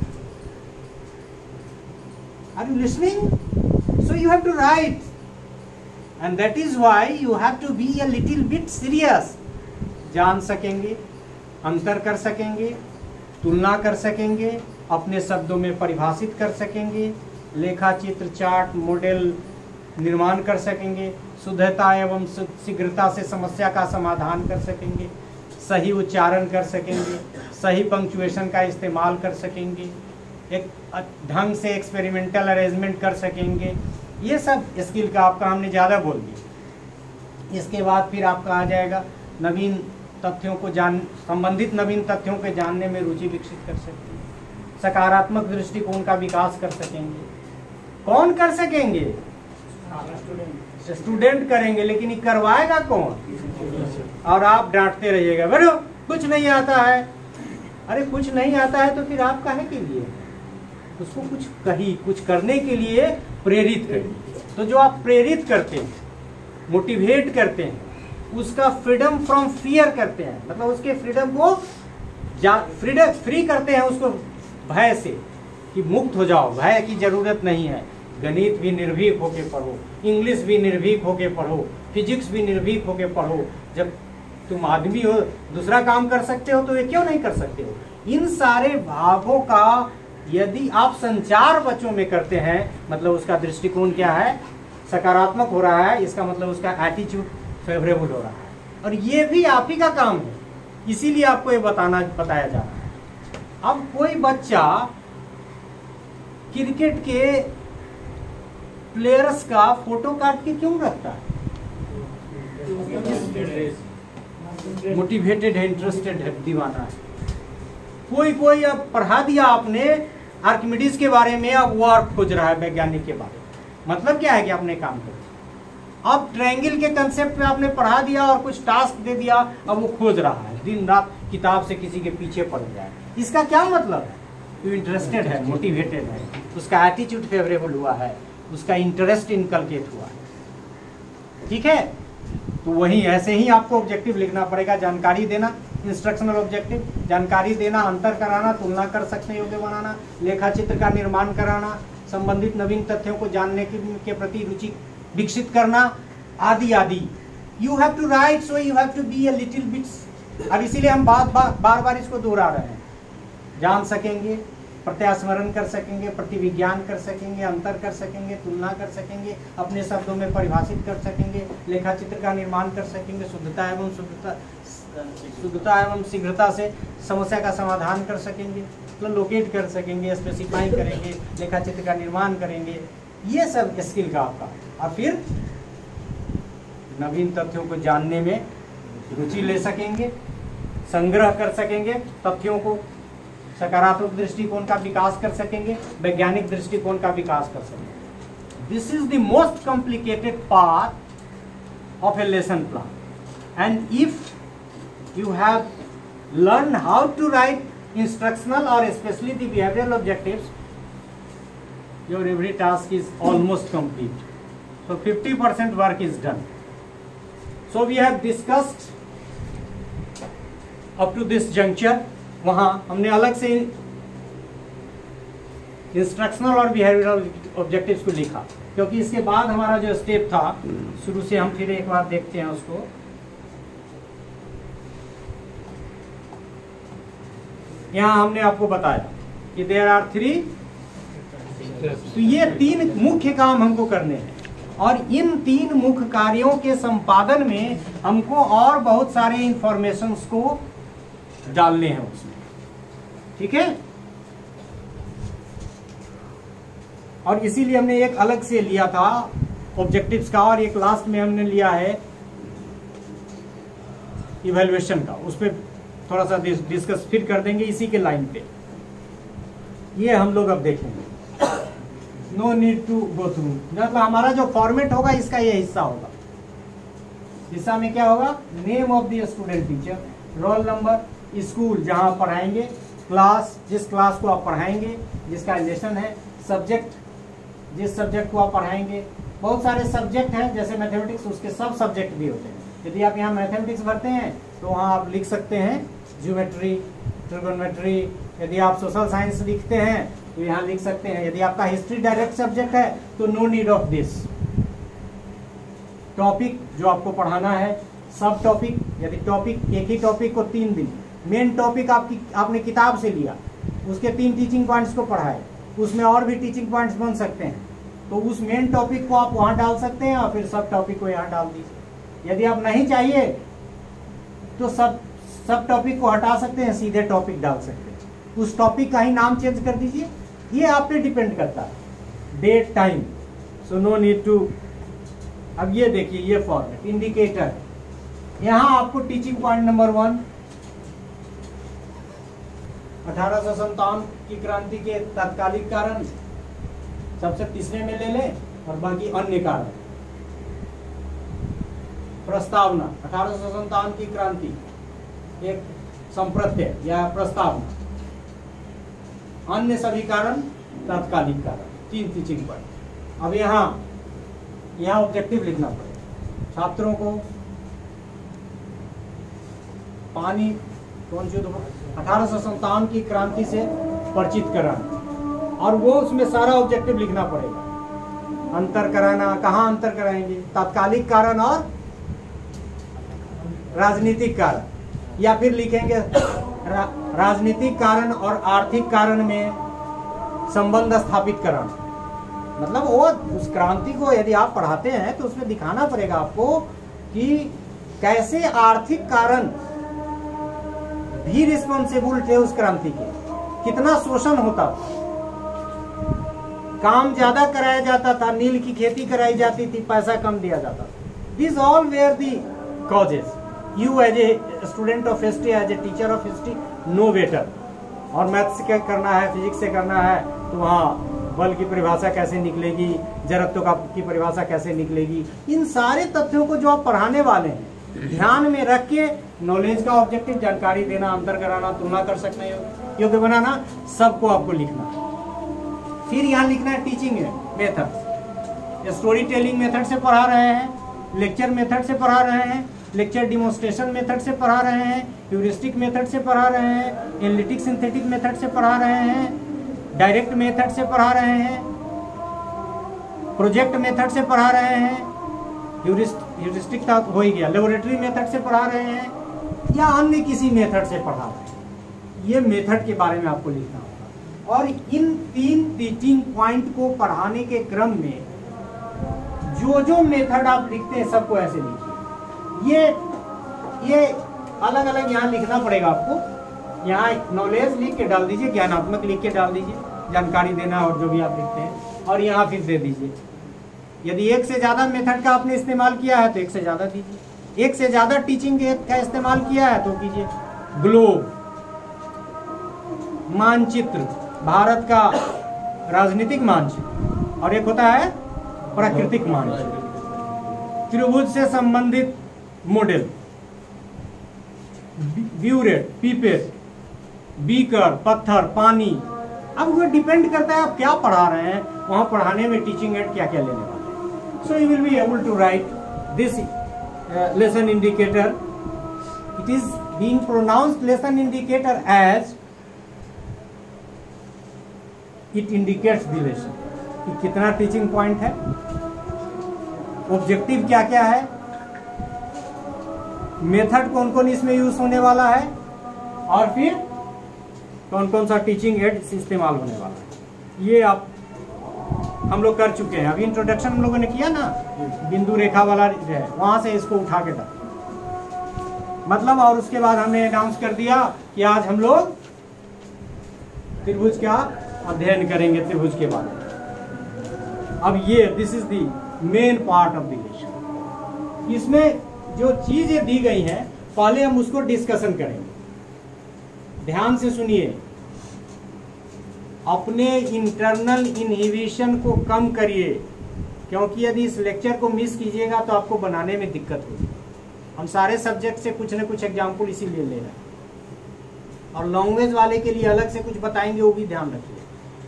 Are you listening? So you have to write, and that is why you have to be a little bit serious. जान सकेंगे, अंतर कर सकेंगे, तुलना कर सकेंगे, अपने शब्दों में परिभाषित कर सकेंगे, लेखा चित्र, चार्ट, मॉडल निर्माण कर सकेंगे, शुद्धता एवं शीघ्रता से समस्या का समाधान कर सकेंगे, सही उच्चारण कर सकेंगे, सही पंक्चुएशन का इस्तेमाल कर सकेंगे, एक ढंग से एक्सपेरिमेंटल अरेंजमेंट कर सकेंगे। ये सब स्किल का आपका हमने ज़्यादा बोल दिया। इसके बाद फिर आपका आ जाएगा नवीन तथ्यों को जान संबंधित नवीन तथ्यों के जानने में रुचि विकसित कर सकते हैं, सकारात्मक दृष्टिकोण का विकास कर सकेंगे। कौन कर सकेंगे? स्टूडेंट करेंगे, लेकिन ये करवाएगा कौन? और आप डांटते रहिएगा, बोलो कुछ नहीं आता है। अरे कुछ नहीं आता है तो फिर आप काहे के लिए उसको कुछ कही कुछ करने के लिए प्रेरित करिए। तो जो आप प्रेरित करते हैं, मोटिवेट करते हैं, उसका फ्रीडम फ्रॉम फियर करते हैं, मतलब उसके फ्रीडम को फ्रीडम फ्री करते हैं उसको भय से, कि मुक्त हो जाओ, भय की जरूरत नहीं है। गणित भी निर्भीक होके पढ़ो, इंग्लिश भी निर्भीक होके पढ़ो, फिजिक्स भी निर्भीक होके पढ़ो। जब तुम आदमी हो, दूसरा काम कर सकते हो तो ये क्यों नहीं कर सकते हो? इन सारे भावों का यदि आप संचार बच्चों में करते हैं, मतलब उसका दृष्टिकोण क्या है? सकारात्मक हो रहा है, इसका मतलब उसका एटीट्यूड फेवरेबल हो रहा है। और ये भी आप ही का काम है, इसीलिए आपको ये बताना बताया जा रहा है। अब कोई बच्चा क्रिकेट के प्लेयर्स का फोटो काट के क्यों रखता है? मोटिवेटेड है, इंटरेस्टेड है, दीवाना है। कोई कोई अब पढ़ा दिया आपने आर्किमिडीज के बारे में, अब वर्क खोज रहा है वैज्ञानिक के बारे में। मतलब क्या है कि आपने काम कर, अब ट्रायंगल के कंसेप्ट में आपने पढ़ा दिया और कुछ टास्क दे दिया, अब वो खोज रहा है, दिन रात किताब से किसी के पीछे पड़ जाए। इसका क्या मतलब है? वो इंटरेस्टेड है, मोटिवेटेड है, उसका एटीट्यूड फेवरेबल हुआ है, उसका इंटरेस्ट इनकलकेट हुआ है। ठीक है, तो वही ऐसे ही आपको ऑब्जेक्टिव लिखना पड़ेगा। जानकारी देना, इंस्ट्रक्शनल ऑब्जेक्टिव, जानकारी देना, अंतर कराना, तुलना कर सकते योग्य बनाना, लेखा चित्र का निर्माण कराना, संबंधित नवीन तथ्यों को जानने के, के प्रति रुचि विकसित करना, आदि आदि। You have to write, so you have to be a little bits. अब इसीलिए हम बार बार बार बार इसको दोहरा रहे हैं। जान सकेंगे, प्रत्यास्मरण कर सकेंगे, प्रतिविज्ञान कर सकेंगे, अंतर कर सकेंगे, तुलना कर सकेंगे, अपने शब्दों में परिभाषित कर सकेंगे, लेखा चित्र का निर्माण कर सकेंगे, शुद्धता एवं शुद्धता शुद्धता एवं शीघ्रता से समस्या का समाधान कर सकेंगे, मतलब लोकेट कर सकेंगे, स्पेसिफाई करेंगे, लेखा चित्र का निर्माण करेंगे। ये सब स्किल का आपका। और फिर नवीन तथ्यों को जानने में रुचि ले सकेंगे, संग्रह कर सकेंगे तथ्यों को, सकारात्मक दृष्टिकोण का विकास कर सकेंगे, वैज्ञानिक दृष्टिकोण का विकास कर सकेंगे। This is the most complicated part of a lesson plan. And if you have learned how to write instructional or especially the behavioral objectives, your every task is almost complete. So fifty percent work is done. So we have discussed up to this juncture. वहाँ हमने अलग से instructional और behavioural objectives को लिखा, क्योंकि इसके बाद हमारा जो स्टेप था शुरू से, हम फिर एक बार देखते हैं उसको। यहाँ हमने आपको बताया कि देयर आर थ्री, तो ये तीन मुख्य काम हमको करने हैं, और इन तीन मुख्य कार्यों के संपादन में हमको और बहुत सारे इंफॉर्मेशंस को डालने हैं उसमें, ठीक है। और इसीलिए हमने एक अलग से लिया था ऑब्जेक्टिव्स का, और एक लास्ट में हमने लिया है इवैल्यूएशन का। उस पर थोड़ा सा डिस्कस फिर कर देंगे इसी के लाइन पे। ये हम लोग अब देखेंगे, no need to go through. मतलब हमारा जो फॉर्मेट होगा इसका ये हिस्सा होगा। हिस्सा में क्या होगा? Name of the student teacher, roll number, school जहां आप पढ़ाएंगे, क्लास जिस क्लास को आप पढ़ाएंगे, जिसका लेसन है, सब्जेक्ट जिस सब्जेक्ट को आप पढ़ाएंगे। बहुत सारे सब्जेक्ट हैं, जैसे मैथमेटिक्स, उसके सब सब्जेक्ट भी होते हैं। यदि आप यहाँ मैथमेटिक्स भरते हैं तो वहाँ आप लिख सकते हैं ज्योमेट्री, ट्रिगोनोमेट्री। यदि आप सोशल साइंस लिखते हैं तो यहाँ लिख सकते हैं। यदि आपका हिस्ट्री डायरेक्ट सब्जेक्ट है तो no need of this. Topic जो आपको पढ़ाना है, सब टॉपिक, यदि टॉपिक एक ही टॉपिक को तीन दिन, मेन टॉपिक आपकी आपने किताब से लिया, उसके तीन टीचिंग पॉइंट्स को पढ़ाए, उसमें और भी टीचिंग पॉइंट्स बन सकते हैं, तो उस मेन टॉपिक को आप वहां डाल सकते हैं और फिर सब टॉपिक को यहाँ डाल दीजिए। यदि आप नहीं चाहिए तो सब सब टॉपिक को हटा सकते हैं, सीधे टॉपिक डाल सकते हैं। उस टॉपिक का ही नाम चेंज कर दीजिए, ये आप पे डिपेंड करता है। Date, time, so no need to. अब ये देखिए, ये फॉर्मेट इंडिकेटर, यहाँ आपको टीचिंग पॉइंट नंबर वन, अठारह सौ संतावन की क्रांति के तात्कालिक कारण सबसे तीसरे में ले लें, और बाकी अन्य कारण। प्रस्तावना, अठारह सौ संतावन की क्रांति एक संप्रत्यय या प्रस्तावना, अन्य सभी कारण तात्कालिक कारण, तीन टीचिंग पॉइंट। अब यहाँ यहाँ ऑब्जेक्टिव लिखना पड़ेगा छात्रों को। पानी कौन सी अठारह सौ संतावन की क्रांति से परिचित कराना, और वो उसमें सारा ऑब्जेक्टिव लिखना पड़ेगा। अंतर कराना, कहाँ अंतर कराएंगे? तात्कालिक कारण और राजनीतिक कारण, या फिर लिखेंगे रा, राजनीतिक कारण और आर्थिक कारण में संबंध स्थापित कराना। मतलब वो उस क्रांति को यदि आप पढ़ाते हैं तो उसमें दिखाना पड़ेगा आपको कि कैसे आर्थिक कारण भी रिस्पॉन्सिबल थे उस क्रांति के, कितना शोषण होता था, काम ज्यादा कराया जाता था, नील की खेती कराई जाती थी, पैसा कम दिया जाता था। This all were the causes. You as a student of history, as a teacher of history, know better. और मैथ्स से करना है, फिजिक्स से करना है, तो वहाँ बल की परिभाषा कैसे निकलेगी, जड़त्व का की परिभाषा कैसे निकलेगी, इन सारे तथ्यों को जो आप पढ़ाने वाले हैं ध्यान में रख के नॉलेज का ऑब्जेक्टिव, जानकारी देना, अंतर कराना, तुलना कर सकना, योग्य बनाना, सबको आपको लिखना। फिर यहाँ लिखना है teaching method. Story telling method से पढ़ा रहे हैं, लेक्चर मेथड से पढ़ा रहे हैं, लेक्चर डिमोन्स्ट्रेशन मेथड से पढ़ा रहे हैं, ह्यूरिस्टिक मेथड से पढ़ा रहे हैं, एनालिटिक सिंथेटिक मेथड से पढ़ा रहे हैं, डायरेक्ट मेथड से पढ़ा रहे हैं, प्रोजेक्ट मेथड से पढ़ा रहे हैं, ह्यूरिस्टिक था हो ही गया, लेबोरेटरी मेथड से पढ़ा रहे हैं, या अन्य किसी मेथड से पढ़ा रहे हैं। ये मेथड के बारे में आपको लिखना होगा। और इन तीन टीचिंग पॉइंट को पढ़ाने के क्रम में जो जो मेथड आप लिखते हैं सबको ऐसे लिखिए। ये ये अलग अलग यहाँ लिखना पड़ेगा आपको। यहाँ नॉलेज लिख के डाल दीजिए, ज्ञानात्मक लिख के डाल दीजिए, जानकारी देना और जो भी आप लिखते हैं, और यहाँ फिर दे दीजिए। यदि एक से ज्यादा मेथड का आपने इस्तेमाल किया है तो एक से ज्यादा दीजिए, एक से ज्यादा टीचिंग का इस्तेमाल किया है तो कीजिए। ग्लोब, मानचित्र, भारत का राजनीतिक मानचित्र, और एक होता है प्राकृतिक मानचित्र, त्रिभुज से संबंधित मॉडल, ब्यूरेट, पीपेट, बीकर, पत्थर, पानी। अब वो डिपेंड करता है आप क्या पढ़ा रहे हैं, वहां पढ़ाने में टीचिंग एड क्या क्या लेने वाले हैं। So you will be able to write this lesson indicator. It is being pronounced lesson indicator as it indicates the lesson कि कितना टीचिंग पॉइंट है, ऑब्जेक्टिव क्या क्या है, मेथड कौन कौन इसमें यूज होने वाला है, और फिर कौन कौन सा टीचिंग एड इस्तेमाल होने वाला है। ये आप हम लोग कर चुके हैं। अभी इंट्रोडक्शन हम लोगों ने किया ना, बिंदु रेखा वाला है, वहां से इसको उठा के था मतलब। और उसके बाद हमने अनाउंस कर दिया कि आज हम लोग त्रिभुज का अध्ययन करेंगे, त्रिभुज के बारे में। अब ये this is the main part of the lesson. इसमें जो चीजें दी गई हैं पहले हम उसको डिस्कशन करेंगे। ध्यान से सुनिए, अपने इंटरनल इनहिबिशन को कम करिए, क्योंकि यदि इस लेक्चर को मिस कीजिएगा तो आपको बनाने में दिक्कत होगी। हम सारे सब्जेक्ट से कुछ न कुछ एग्जाम्पल इसीलिए ले रहे हैं, और लैंग्वेज वाले के लिए अलग से कुछ बताएंगे, वो भी ध्यान रखिए।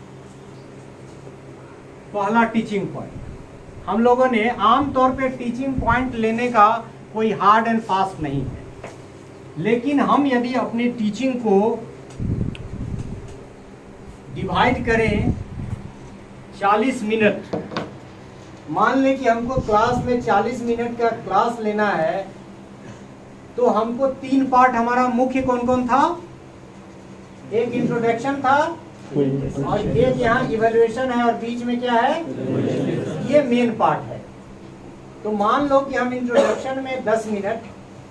पहला टीचिंग पॉइंट, हम लोगों ने आमतौर पे टीचिंग पॉइंट लेने का कोई हार्ड एंड फास्ट नहीं है, लेकिन हम यदि अपने टीचिंग को डिवाइड करें चालीस मिनट, मान लें कि हमको क्लास में चालीस मिनट का क्लास लेना है, तो हमको तीन पार्ट, हमारा मुख्य कौन कौन था, एक इंट्रोडक्शन था और एक यहाँ इवैल्यूएशन है और बीच में क्या है, ये मेन पार्ट है। तो मान लो कि हम इंट्रोडक्शन में दस मिनट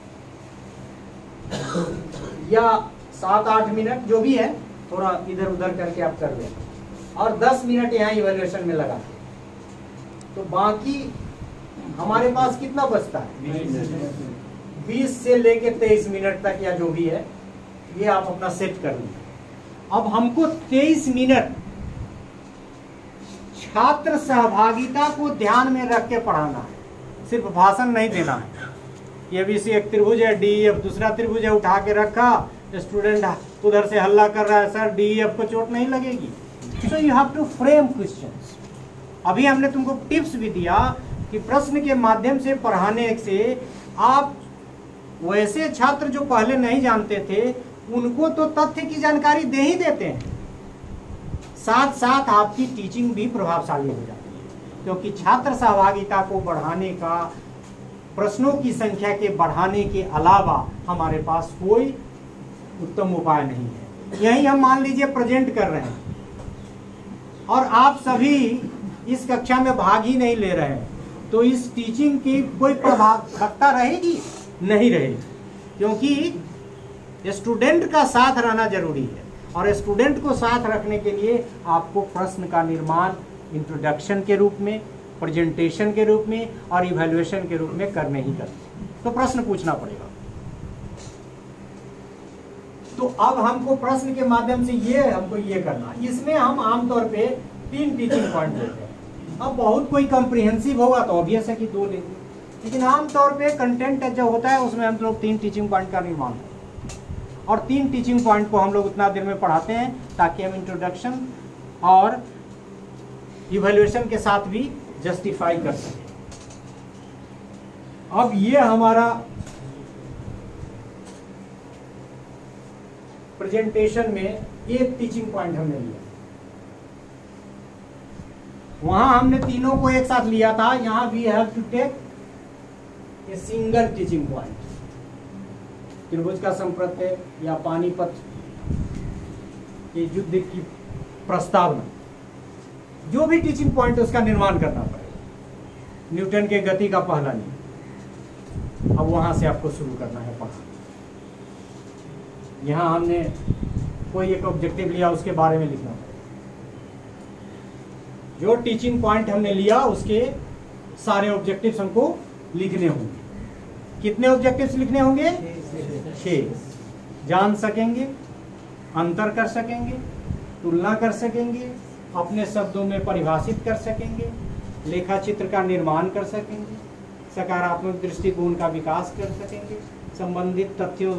या सात आठ मिनट जो भी है, थोड़ा इधर उधर करके आप कर लें, और दस मिनट यहाँ इवैल्यूएशन में लगा, तो बाकी हमारे पास कितना बचता है, बीस से लेके तेईस मिनट तक या जो भी है, ये आप अपना सेट कर लीजिए। अब हमको तेईस मिनट छात्र सहभागिता को ध्यान में रख के पढ़ाना है, सिर्फ भाषण नहीं देना है। ये भी सी एक त्रिभुज है, डी एफ दूसरा त्रिभुज है, उठा के रखा, स्टूडेंट उधर से हल्ला कर रहा है, सर डी एफ को चोट नहीं लगेगी। So you have to frame questions. अभी हमने तुमको टिप्स भी दिया कि प्रश्न के माध्यम से पढ़ाने से आप वैसे छात्र जो पहले नहीं जानते थे उनको तो तथ्य की जानकारी दे ही देते हैं, साथ साथ आपकी टीचिंग भी प्रभावशाली हो जाती है, क्योंकि छात्र सहभागिता को बढ़ाने का, प्रश्नों की संख्या के बढ़ाने के अलावा हमारे पास कोई उत्तम उपाय नहीं है। यही हम मान लीजिए प्रेजेंट कर रहे हैं और आप सभी इस कक्षा में भाग ही नहीं ले रहे हैं, तो इस टीचिंग की कोई प्रभावकता रहेगी नहीं रहेगी, क्योंकि स्टूडेंट का साथ रहना जरूरी है। और स्टूडेंट को साथ रखने के लिए आपको प्रश्न का निर्माण इंट्रोडक्शन के रूप में, प्रेजेंटेशन के रूप में और इवैल्यूएशन के रूप में करने ही करते, तो प्रश्न पूछना पड़ेगा। तो अब हमको प्रश्न के माध्यम से ये हमको ये करना, इसमें हम आमतौर पे तीन टीचिंग पॉइंट लेते हैं। अब बहुत कोई कॉम्प्रिहेंसिव होगा तो ऑब्वियस है कि दो लेंगे, लेकिन आमतौर पे कंटेंट जो होता है उसमें हम लोग तीन टीचिंग पॉइंट का निर्माण करते हैं, और तीन टीचिंग पॉइंट को हम लोग उतना देर में पढ़ाते हैं ताकि हम इंट्रोडक्शन और इवैल्यूएशन के साथ भी जस्टिफाई कर सकें। अब ये हमारा प्रेजेंटेशन में एक टीचिंग पॉइंट हमने लिया, वहां हमने तीनों को एक साथ लिया था, यहां we have to take a single teaching point. त्रिभुज का संप्रत्यय या पानीपत के युद्ध की प्रस्तावना, जो भी टीचिंग पॉइंट उसका निर्माण करना पड़ेगा। न्यूटन के गति का पहला नियम, अब वहां से आपको शुरू करना है पढ़ाना। यहाँ हमने कोई एक ऑब्जेक्टिव लिया, उसके बारे में लिखना है। जो टीचिंग पॉइंट हमने लिया उसके सारे ऑब्जेक्टिव्स हमको लिखने होंगे। कितने ऑब्जेक्टिव्स लिखने होंगे? छह। जान सकेंगे, अंतर कर सकेंगे, तुलना कर सकेंगे, अपने शब्दों में परिभाषित कर सकेंगे, लेखा चित्र का निर्माण कर सकेंगे, सकारात्मक दृष्टिकोण का विकास कर सकेंगे, संबंधित तथ्यों,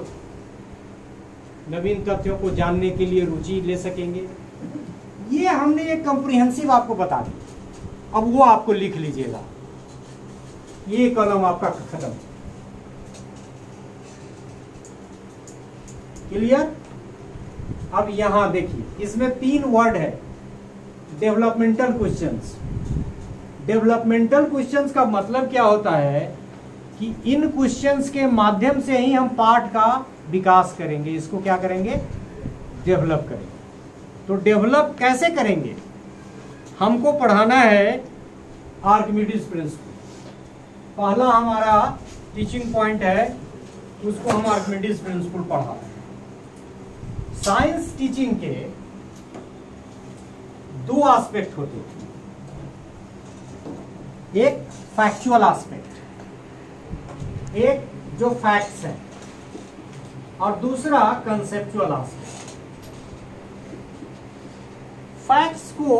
नवीन तथ्यों को जानने के लिए रुचि ले सकेंगे। ये हमने एक कॉम्प्रिहेंसिव आपको बता दी। अब वो आपको लिख लीजिएगा, ये कॉलम आपका खत्म। क्लियर? अब यहां देखिए, इसमें तीन वर्ड है, डेवलपमेंटल क्वेश्चंस। डेवलपमेंटल क्वेश्चंस का मतलब क्या होता है कि इन क्वेश्चंस के माध्यम से ही हम पाठ का विकास करेंगे। इसको क्या करेंगे? डेवलप करेंगे। तो डेवलप कैसे करेंगे? हमको पढ़ाना है आर्किमिडीज प्रिंसिपल। पहला हमारा टीचिंग पॉइंट है, उसको हम आर्किमिडीज प्रिंसिपल पढ़ा रहे हैं। साइंस टीचिंग के दो एस्पेक्ट होते हैं, एक फैक्चुअल एस्पेक्ट, एक जो फैक्ट्स है, और दूसरा कंसेप्चुअल एस्पेक्ट। फैक्ट्स को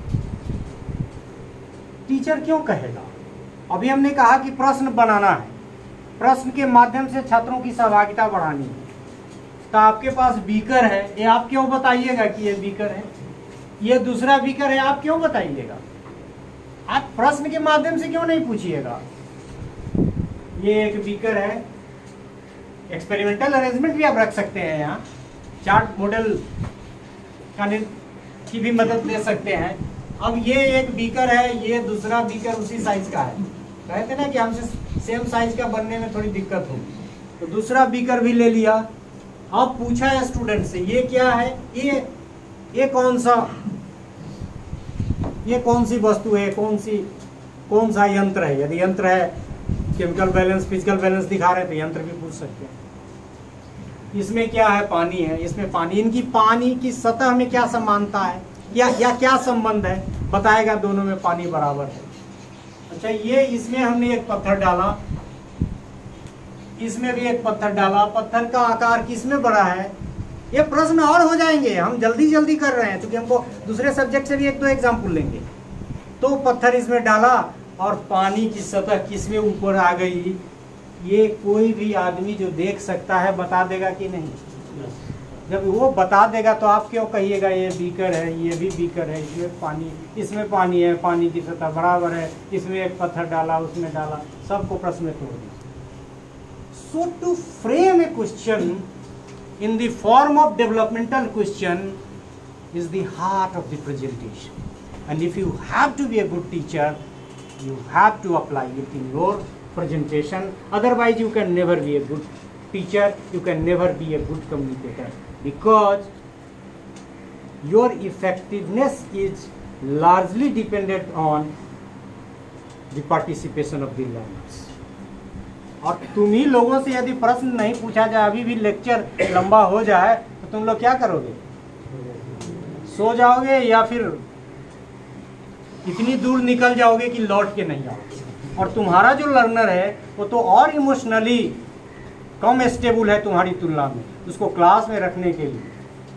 टीचर क्यों कहेगा? अभी हमने कहा कि प्रश्न बनाना है, प्रश्न के माध्यम से छात्रों की सहभागिता बढ़ानी है। तो आपके पास बीकर है, ये आप क्यों बताइएगा कि ये बीकर है, ये दूसरा बीकर है, आप क्यों बताइएगा? आप प्रश्न के माध्यम से क्यों नहीं पूछिएगा? ये एक बीकर है, एक्सपेरिमेंटल अरेंजमेंट भी आप रख सकते हैं, यहाँ चार्ट मॉडल का की भी मदद ले सकते हैं। अब ये एक बीकर है, ये दूसरा बीकर उसी साइज का है, कहते ना कि हमसे सेम साइज का बनने में थोड़ी दिक्कत होगी, तो दूसरा बीकर भी ले लिया। अब पूछा है स्टूडेंट से, ये क्या है, ये ये कौन सा ये कौन सी वस्तु है, कौन सी कौन सा यंत्र है? यदि यंत्र है, केमिकल बैलेंस, फिजिकल बैलेंस दिखा रहे, तो यंत्र भी पूछ सकते हैं। इसमें क्या है? पानी है, इसमें पानी, इनकी पानी की सतह में क्या समानता है या या क्या संबंध है? बताएगा दोनों में पानी बराबर है। अच्छा, ये इसमें हमने एक पत्थर डाला, इसमें भी एक पत्थर डाला, पत्थर का आकार किसमें बड़ा है? ये प्रश्न और हो जाएंगे, हम जल्दी जल्दी कर रहे हैं क्योंकि हमको दूसरे सब्जेक्ट से भी एक दो एग्जाम्पल लेंगे। तो पत्थर इसमें डाला और पानी की सतह किसमें ऊपर आ गई? ये कोई भी आदमी जो देख सकता है बता देगा कि नहीं? जब वो बता देगा तो आप क्यों कहिएगा ये बीकर है, ये भी बीकर है, इसमें पानी इसमें पानी है, पानी की सतह बराबर है, इसमें एक पत्थर डाला, उसमें डाला, सबको प्रश्न में तोड़ दिया। So to frame a question in the form of developmental question is the heart of the presentation, and if you have to be a good teacher, you have to apply it in your presentation, otherwise you can never be a good teacher, you can never be a good communicator, because your effectiveness is largely dependent on the participation of the learners. और तुम ही लोगों से यदि प्रश्न नहीं पूछा जाए, अभी भी लेक्चर लंबा हो जाए, तो तुम लोग क्या करोगे? सो जाओगे या फिर इतनी दूर निकल जाओगे कि लौट के नहीं आओगे। और तुम्हारा जो लर्नर है वो तो और इमोशनली कम स्टेबल है तुम्हारी तुलना में, उसको क्लास में रखने के लिए।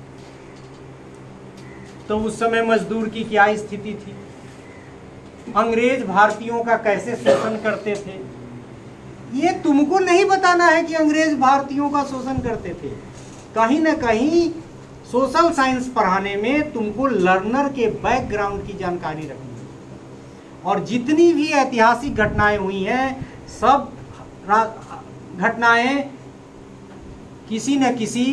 तो उस समय मजदूर की क्या स्थिति थी, अंग्रेज भारतीयों का कैसे शोषण करते थे, ये तुमको नहीं बताना है कि अंग्रेज भारतीयों का शोषण करते थे। कहीं ना कहीं सोशल साइंस पढ़ाने में तुमको लर्नर के बैकग्राउंड की जानकारी रखनी है। और जितनी भी ऐतिहासिक घटनाएं हुई हैं, सब घटनाएं किसी न किसी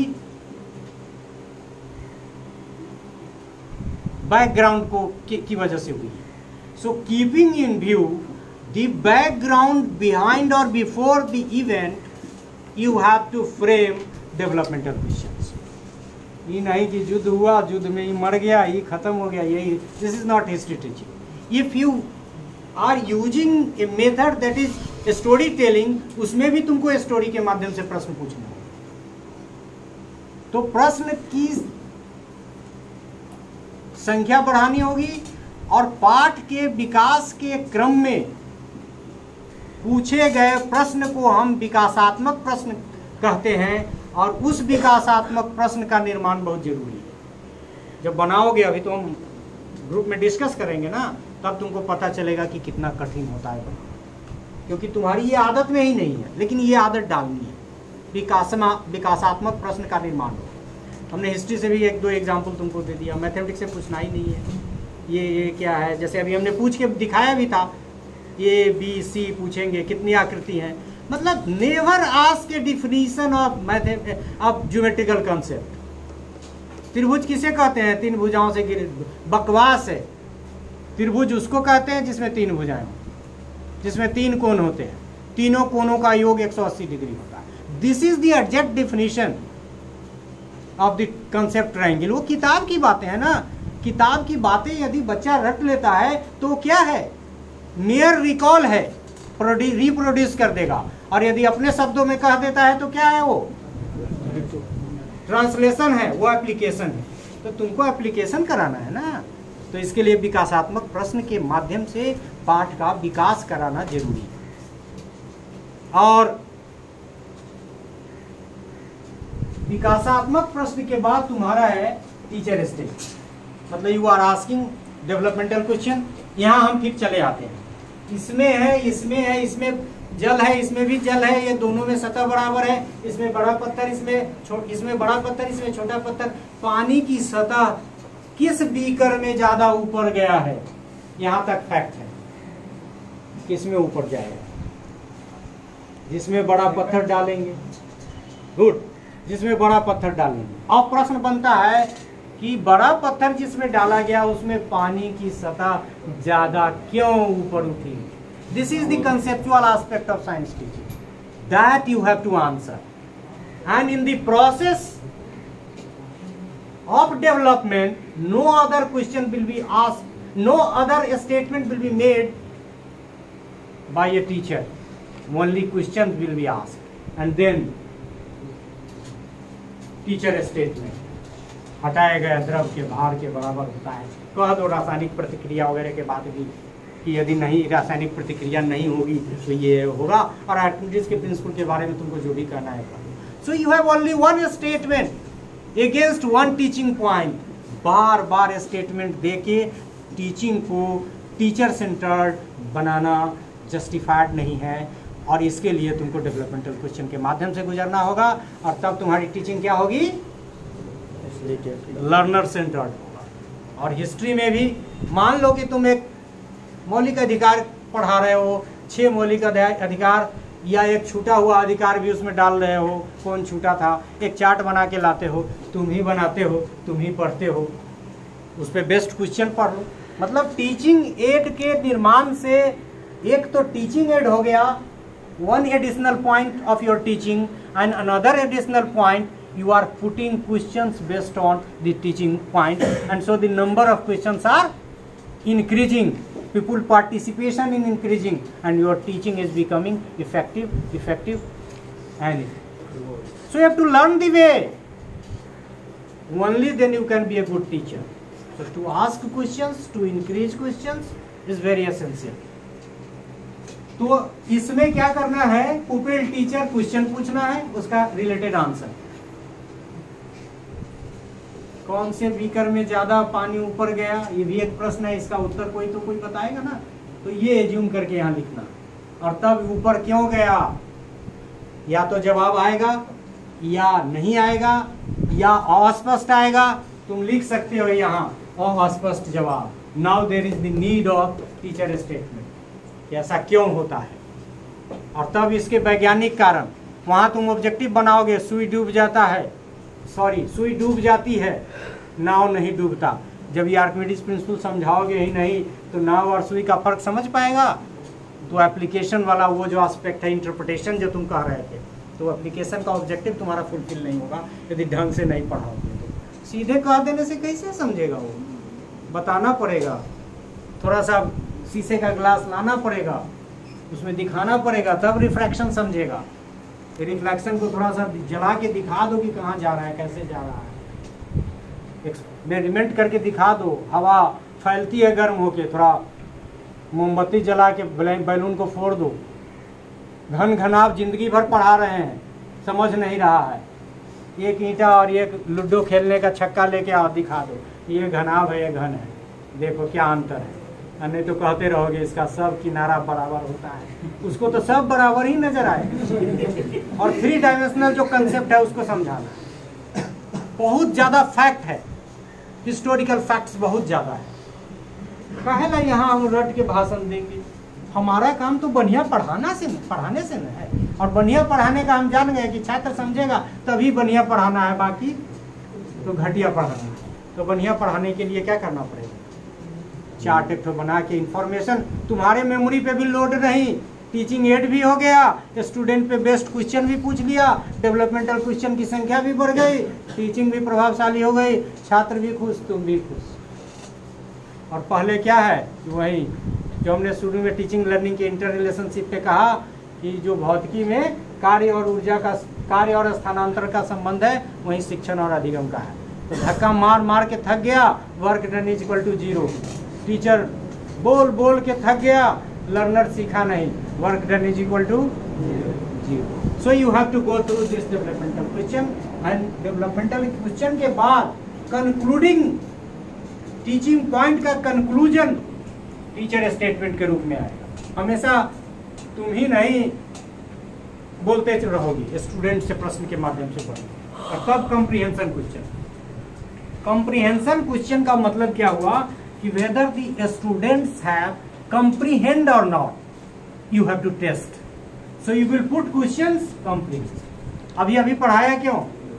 बैकग्राउंड को की, की वजह से हुई है। So keeping in view the background behind or before the event, you have to frame developmental questions. ये नहीं कि युद्ध हुआ, युद्ध में ये मर गया, ये खत्म हो गया, यही, this is not history teaching. If you are using a method that is storytelling, उसमें भी तुमको स्टोरी के माध्यम से प्रश्न पूछना है। तो प्रश्न की संख्या बढ़ानी होगी और पाठ के विकास के क्रम में पूछे गए प्रश्न को हम विकासात्मक प्रश्न कहते हैं, और उस विकासात्मक प्रश्न का निर्माण बहुत जरूरी है। जब बनाओगे, अभी तो हम ग्रुप में डिस्कस करेंगे ना, तब तुमको पता चलेगा कि कितना कठिन होता है बनाना, क्योंकि तुम्हारी ये आदत में ही नहीं है, लेकिन ये आदत डालनी है। विकासमा विकासात्मक प्रश्न का निर्माण हो। हमने हिस्ट्री से भी एक दो एग्जाम्पल तुमको दे दिया, मैथमेटिक्स से पूछना ही नहीं है, ये ये क्या है, जैसे अभी हमने पूछ के दिखाया भी था, ए बी सी पूछेंगे, कितनी आकृति हैं, मतलब never ask a definition of math of geometrical concept. त्रिभुज किसे कहते हैं? तीन भुजाओं से घिरे, बकवास है, त्रिभुज उसको कहते हैं जिसमें तीन भुजाएं हो, जिसमें तीन कोण होते हैं, तीनों कोणों का योग एक सौ अस्सी डिग्री होता है। This is the exact definition of the concept triangle. वो किताब की बातें हैं ना, किताब की बातें यदि बच्चा रट लेता है तो क्या है, मेयर रिकॉल है, रिप्रोड्यूस कर देगा। और यदि अपने शब्दों में कह देता है तो क्या है, वो ट्रांसलेशन है, वो एप्लीकेशन है। तो तुमको एप्लीकेशन कराना है ना, तो इसके लिए विकासात्मक प्रश्न के माध्यम से पाठ का विकास कराना जरूरी है। और विकासात्मक प्रश्न के बाद तुम्हारा है टीचर स्टेज, मतलब you are asking developmental question. यहाँ हम फिर चले आते हैं, इसमें है, इसमें है, इसमें जल है, इसमें भी जल है, ये दोनों में सतह बराबर है, इसमें बड़ा पत्थर, इसमें इसमें बड़ा पत्थर, इसमें छोटा पत्थर। पानी की सतह किस बीकर में ज्यादा ऊपर गया है, यहाँ तक फैक्ट है, किसमें ऊपर जाएगा, जिसमें बड़ा पत्थर डालेंगे, गुड, जिसमें बड़ा पत्थर डालेंगे। अब प्रश्न बनता है कि बड़ा पत्थर जिसमें डाला गया उसमें पानी की सतह ज्यादा क्यों ऊपर उठी। This is the conceptual aspect of science teaching that you have to answer, and in the process of development no other question will be asked, no other statement will be made by a teacher, only questions will be asked and then teacher statement। हटाया गया द्रव के भार के बराबर होता है, कह दो रासायनिक प्रतिक्रिया वगैरह के बाद भी कि यदि नहीं रासायनिक प्रतिक्रिया नहीं होगी तो ये होगा, और आर्किमिडीज के प्रिंसिपल के बारे में तुमको जो भी कहना है। So you have only one statement against one teaching point. बार बार स्टेटमेंट देके टीचिंग को टीचर सेंटर्ड बनाना जस्टिफाइड नहीं है, और इसके लिए तुमको डेवलपमेंटल क्वेश्चन के माध्यम से गुजरना होगा, और तब तुम्हारी टीचिंग क्या होगी, लर्नर सेंटर्ड होगा। और हिस्ट्री में भी मान लो कि तुम एक मौलिक अधिकार पढ़ा रहे हो, छह मौलिक अधिकार या एक छूटा हुआ अधिकार भी उसमें डाल रहे हो, कौन छूटा था, एक चार्ट बना के लाते हो, तुम ही बनाते हो, तुम ही पढ़ते हो, उस पर बेस्ट क्वेश्चन पढ़ लो। मतलब टीचिंग एड के निर्माण से एक तो टीचिंग एड हो गया, one additional point of your teaching, and another additional point you are putting questions based on the teaching point, and so the number of questions are increasing, people participation in increasing, and your teaching is becoming effective effective and effective. So you have to learn the way, only then you can be a good teacher. So to ask questions, to increase questions is very essential. तो इसमें क्या करना है, pupil teacher question पूछना है, उसका related answer, कौन से बीकर में ज्यादा पानी ऊपर गया, ये भी एक प्रश्न है, इसका उत्तर कोई तो कोई बताएगा ना, तो ये एज्यूम करके यहाँ लिखना, और तब ऊपर क्यों गया, या तो जवाब आएगा या नहीं आएगा या अस्पष्ट आएगा, तुम लिख सकते हो यहाँ अस्पष्ट जवाब। Now there is the need of teacher statement, ऐसा क्यों होता है, और तब इसके वैज्ञानिक कारण। वहाँ तुम ऑब्जेक्टिव बनाओगे, सुई डूब जाता है, सॉरी सुई डूब जाती है, नाव नहीं डूबता। जब ये आर्किमिडीज प्रिंसिपल समझाओगे ही नहीं तो नाव और सुई का फर्क समझ पाएगा। तो एप्लीकेशन वाला वो जो एस्पेक्ट है, इंटरप्रिटेशन जो तुम कह रहे थे, तो एप्लीकेशन का ऑब्जेक्टिव तुम्हारा फुलफिल नहीं होगा यदि ढंग से नहीं पढ़ाओगे। तो सीधे कह देने से कैसे समझेगा वो, बताना पड़ेगा, थोड़ा सा शीशे का ग्लास लाना पड़ेगा, उसमें दिखाना पड़ेगा, तब रिफ्रैक्शन समझेगा। रिफ्लेक्शन को थोड़ा सा जला के दिखा दो कि कहाँ जा रहा है, कैसे जा रहा है, एक्सपेरिमेंट करके दिखा दो, हवा फैलती है गर्म होके, थोड़ा मोमबत्ती जला के बैलून को फोड़ दो। घन घनाव जिंदगी भर पढ़ा रहे हैं, समझ नहीं रहा है, एक ईंटा और एक लूडो खेलने का छक्का लेके आओ, दिखा दो ये घनाव है, ये घन है, देखो क्या अंतर है। नहीं तो कहते रहोगे इसका सब किनारा बराबर होता है, उसको तो सब बराबर ही नजर आए। और थ्री डायमेंशनल जो कंसेप्ट है उसको समझाना, बहुत ज्यादा फैक्ट है, हिस्टोरिकल फैक्ट्स बहुत ज्यादा है। कहेला यहाँ हम रट के भाषण देंगे, हमारा काम तो बढ़िया पढ़ाना से पढ़ाने से न है, और बढ़िया पढ़ाने का हम जान गए कि छात्र समझेगा तभी बढ़िया पढ़ाना है, बाकी तो घटिया पढ़ाना है। तो बढ़िया पढ़ाने के लिए क्या करना पड़ेगा, चार्ट एक बना के इंफॉर्मेशन तुम्हारे मेमोरी पे भी लोड नहीं, टीचिंग एड भी हो गया, स्टूडेंट पे बेस्ट क्वेश्चन भी पूछ लिया, डेवलपमेंटल क्वेश्चन की संख्या भी बढ़ गई, टीचिंग भी प्रभावशाली हो गई, छात्र भी खुश, तुम भी खुश। और पहले क्या है वही जो हमने शुरू में टीचिंग लर्निंग के इंटर रिलेशनशिप पे कहा कि जो भौतिकी में कार्य और ऊर्जा का कार्य और स्थानांतरण का संबंध है वही शिक्षण और अधिगम का है। तो धक्का मार मार के थक गया, work done is equal to zero. Teacher बोल बोल के थक गया, लर्नर सीखा नहीं, work done is equal to zero. So you have to go through this developmental question and developmental question के बाद कंक्लूडिंग टीचिंग पॉइंट का कंक्लूजन टीचर स्टेटमेंट के रूप में आएगा। हमेशा तुम ही नहीं बोलते रहोगी, स्टूडेंट से प्रश्न के माध्यम से पढ़ोगे। और कब कॉम्प्रिहेंशन क्वेश्चन, कॉम्प्रिहेंशन क्वेश्चन का मतलब क्या हुआ कि whether the students have comprehend or not you have to test, so you will put questions comprehension। अभी अभी पढ़ाया क्यों,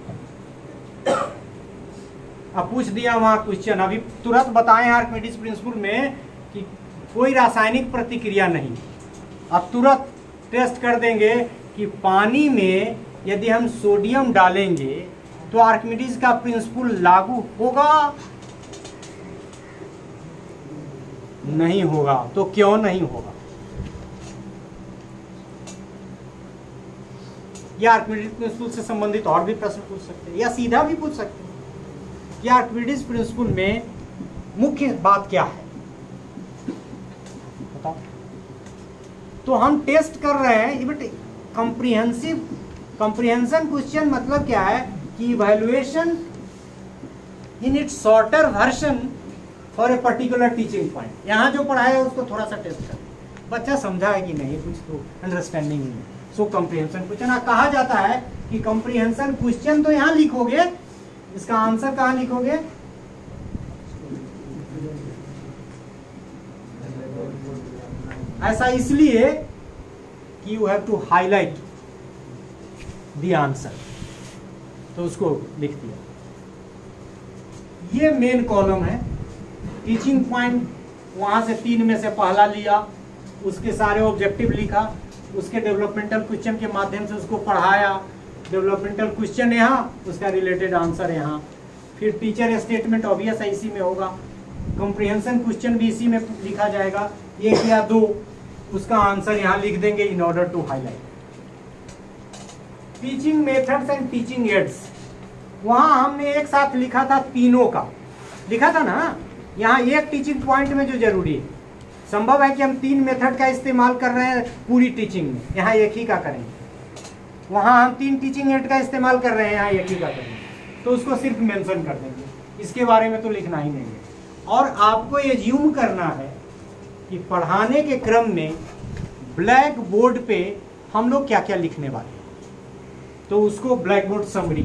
अब पूछ दिया वहां क्वेश्चन, अभी तुरंत बताए आर्किमिडीज प्रिंसिपल में कि कोई रासायनिक प्रतिक्रिया नहीं, अब तुरंत टेस्ट कर देंगे कि पानी में यदि हम सोडियम डालेंगे तो आर्किमिडीज का प्रिंसिपल लागू होगा, नहीं होगा। तो क्यों नहीं होगा, या आर्किमिडीज प्रिंसिपल से संबंधित और भी प्रश्न पूछ सकते हैं, या सीधा भी पूछ सकते हैं कि आर्किमिडीज प्रिंसिपल में मुख्य बात क्या है, बताओ। तो हम टेस्ट कर रहे हैं, बट कॉम्प्रिहेंसिव कॉम्प्रिहेंशन क्वेश्चन मतलब क्या है कि evaluation in its shorter version for a particular teaching point. यहाँ जो पढ़ाया है उसको थोड़ा सा टेस्ट कर, बच्चा समझा है कि नहीं, कुछ तो अंडरस्टैंडिंग नहीं। सो कॉम्प्रिहेंशन क्वेश्चन कहा जाता है कि कॉम्प्रिहेंशन क्वेश्चन तो यहाँ लिखोगे, इसका आंसर कहाँ लिखोगे, ऐसा इसलिए कि you have to highlight the answer, तो उसको लिख दिया। ये मेन कॉलम है, टीचिंग पॉइंट वहां से तीन में से पहला लिया, उसके सारे ऑब्जेक्टिव लिखा, उसके डेवलपमेंटल क्वेश्चन के माध्यम से उसको पढ़ाया, डेवलपमेंटल क्वेश्चन यहाँ, उसका रिलेटेड आंसर यहाँ, फिर टीचर स्टेटमेंट ऑब्वियस है इसी में होगा, कॉम्प्रिहेंशन क्वेश्चन भी इसी में लिखा जाएगा, एक या दो, उसका आंसर यहाँ लिख देंगे in order to highlight. Teaching methods and teaching aids, वहां हमने एक साथ लिखा था, तीनों का लिखा था ना। यहाँ एक टीचिंग पॉइंट में जो जरूरी है, संभव है कि हम तीन मेथड का इस्तेमाल कर रहे हैं पूरी टीचिंग में, यहाँ एक ही का करेंगे। वहाँ हम तीन टीचिंग एड का इस्तेमाल कर रहे हैं, यहाँ एक ही का करेंगे, तो उसको सिर्फ मेंशन कर देंगे, इसके बारे में तो लिखना ही नहीं है। और आपको एज्यूम करना है कि पढ़ाने के क्रम में ब्लैक बोर्ड पे हम लोग क्या क्या लिखने वाले हैं, तो उसको ब्लैक बोर्ड समरी।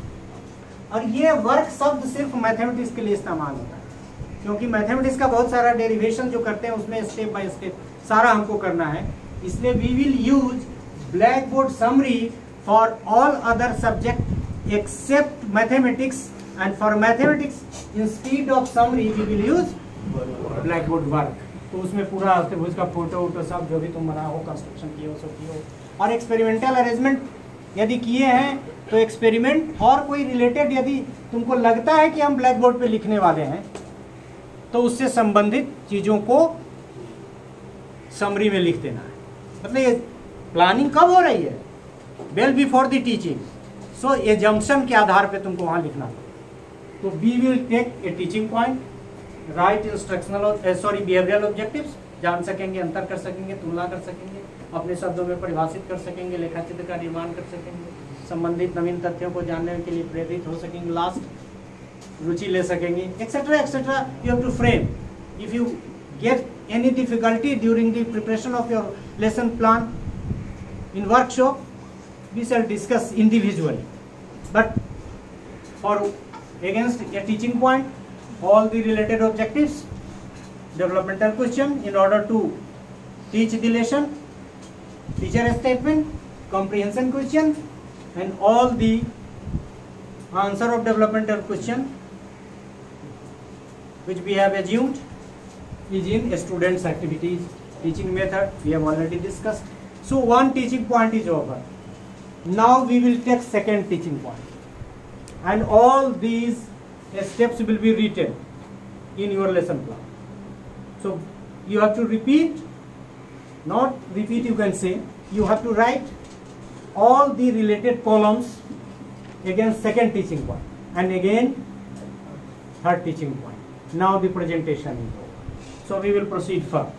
और ये वर्क शब्द सिर्फ मैथमेटिक्स के लिए इस्तेमाल होता है, क्योंकि मैथमेटिक्स का बहुत सारा डेरिवेशन जो करते हैं उसमें स्टेप बाय स्टेप सारा हमको करना है, इसलिए we will use blackboard summary for all other subject except mathematics, and for mathematics instead of summary we will use blackboard work. तो उसमें पूरा उसका फोटो वोटो सब जो भी तुम बना हो, कंस्ट्रक्शन किए हो, सब किए हो। और एक्सपेरिमेंटल अरेंजमेंट यदि किए हैं तो एक्सपेरिमेंट और कोई रिलेटेड यदि तुमको लगता है कि हम ब्लैक बोर्ड पे लिखने वाले हैं तो उससे संबंधित चीज़ों को समरी में लिख देना है। मतलब ये प्लानिंग कब हो रही है, well before the teaching, so assumption के आधार पे तुमको वहाँ लिखना है। तो we will take a teaching point, right instructional sorry behavioural objectives, जान सकेंगे, अंतर कर सकेंगे, तुलना कर सकेंगे, अपने शब्दों में परिभाषित कर सकेंगे, लेखाचित्र का निर्माण कर सकेंगे, संबंधित नवीन तथ्यों को जानने के लिए प्रेरित हो सकेंगे, लास्ट रुचि ले सकेंगे, etcetera etcetera. You have to frame. If you get any difficulty during the preparation of your lesson plan in workshop, we shall discuss individually, but for against a teaching point, all the related objectives, developmental question in order to teach the lesson, teacher statement, comprehension question, and all the answer of developmental question which we have assumed is in students' activities. Teaching method we have already discussed. So one teaching point is over. Now we will take second teaching point, and all these steps will be written in your lesson plan. So you have to repeat, not repeat you can say, you have to write all the related columns against second teaching point and again third teaching point. Now the presentation is over. So we will proceed further.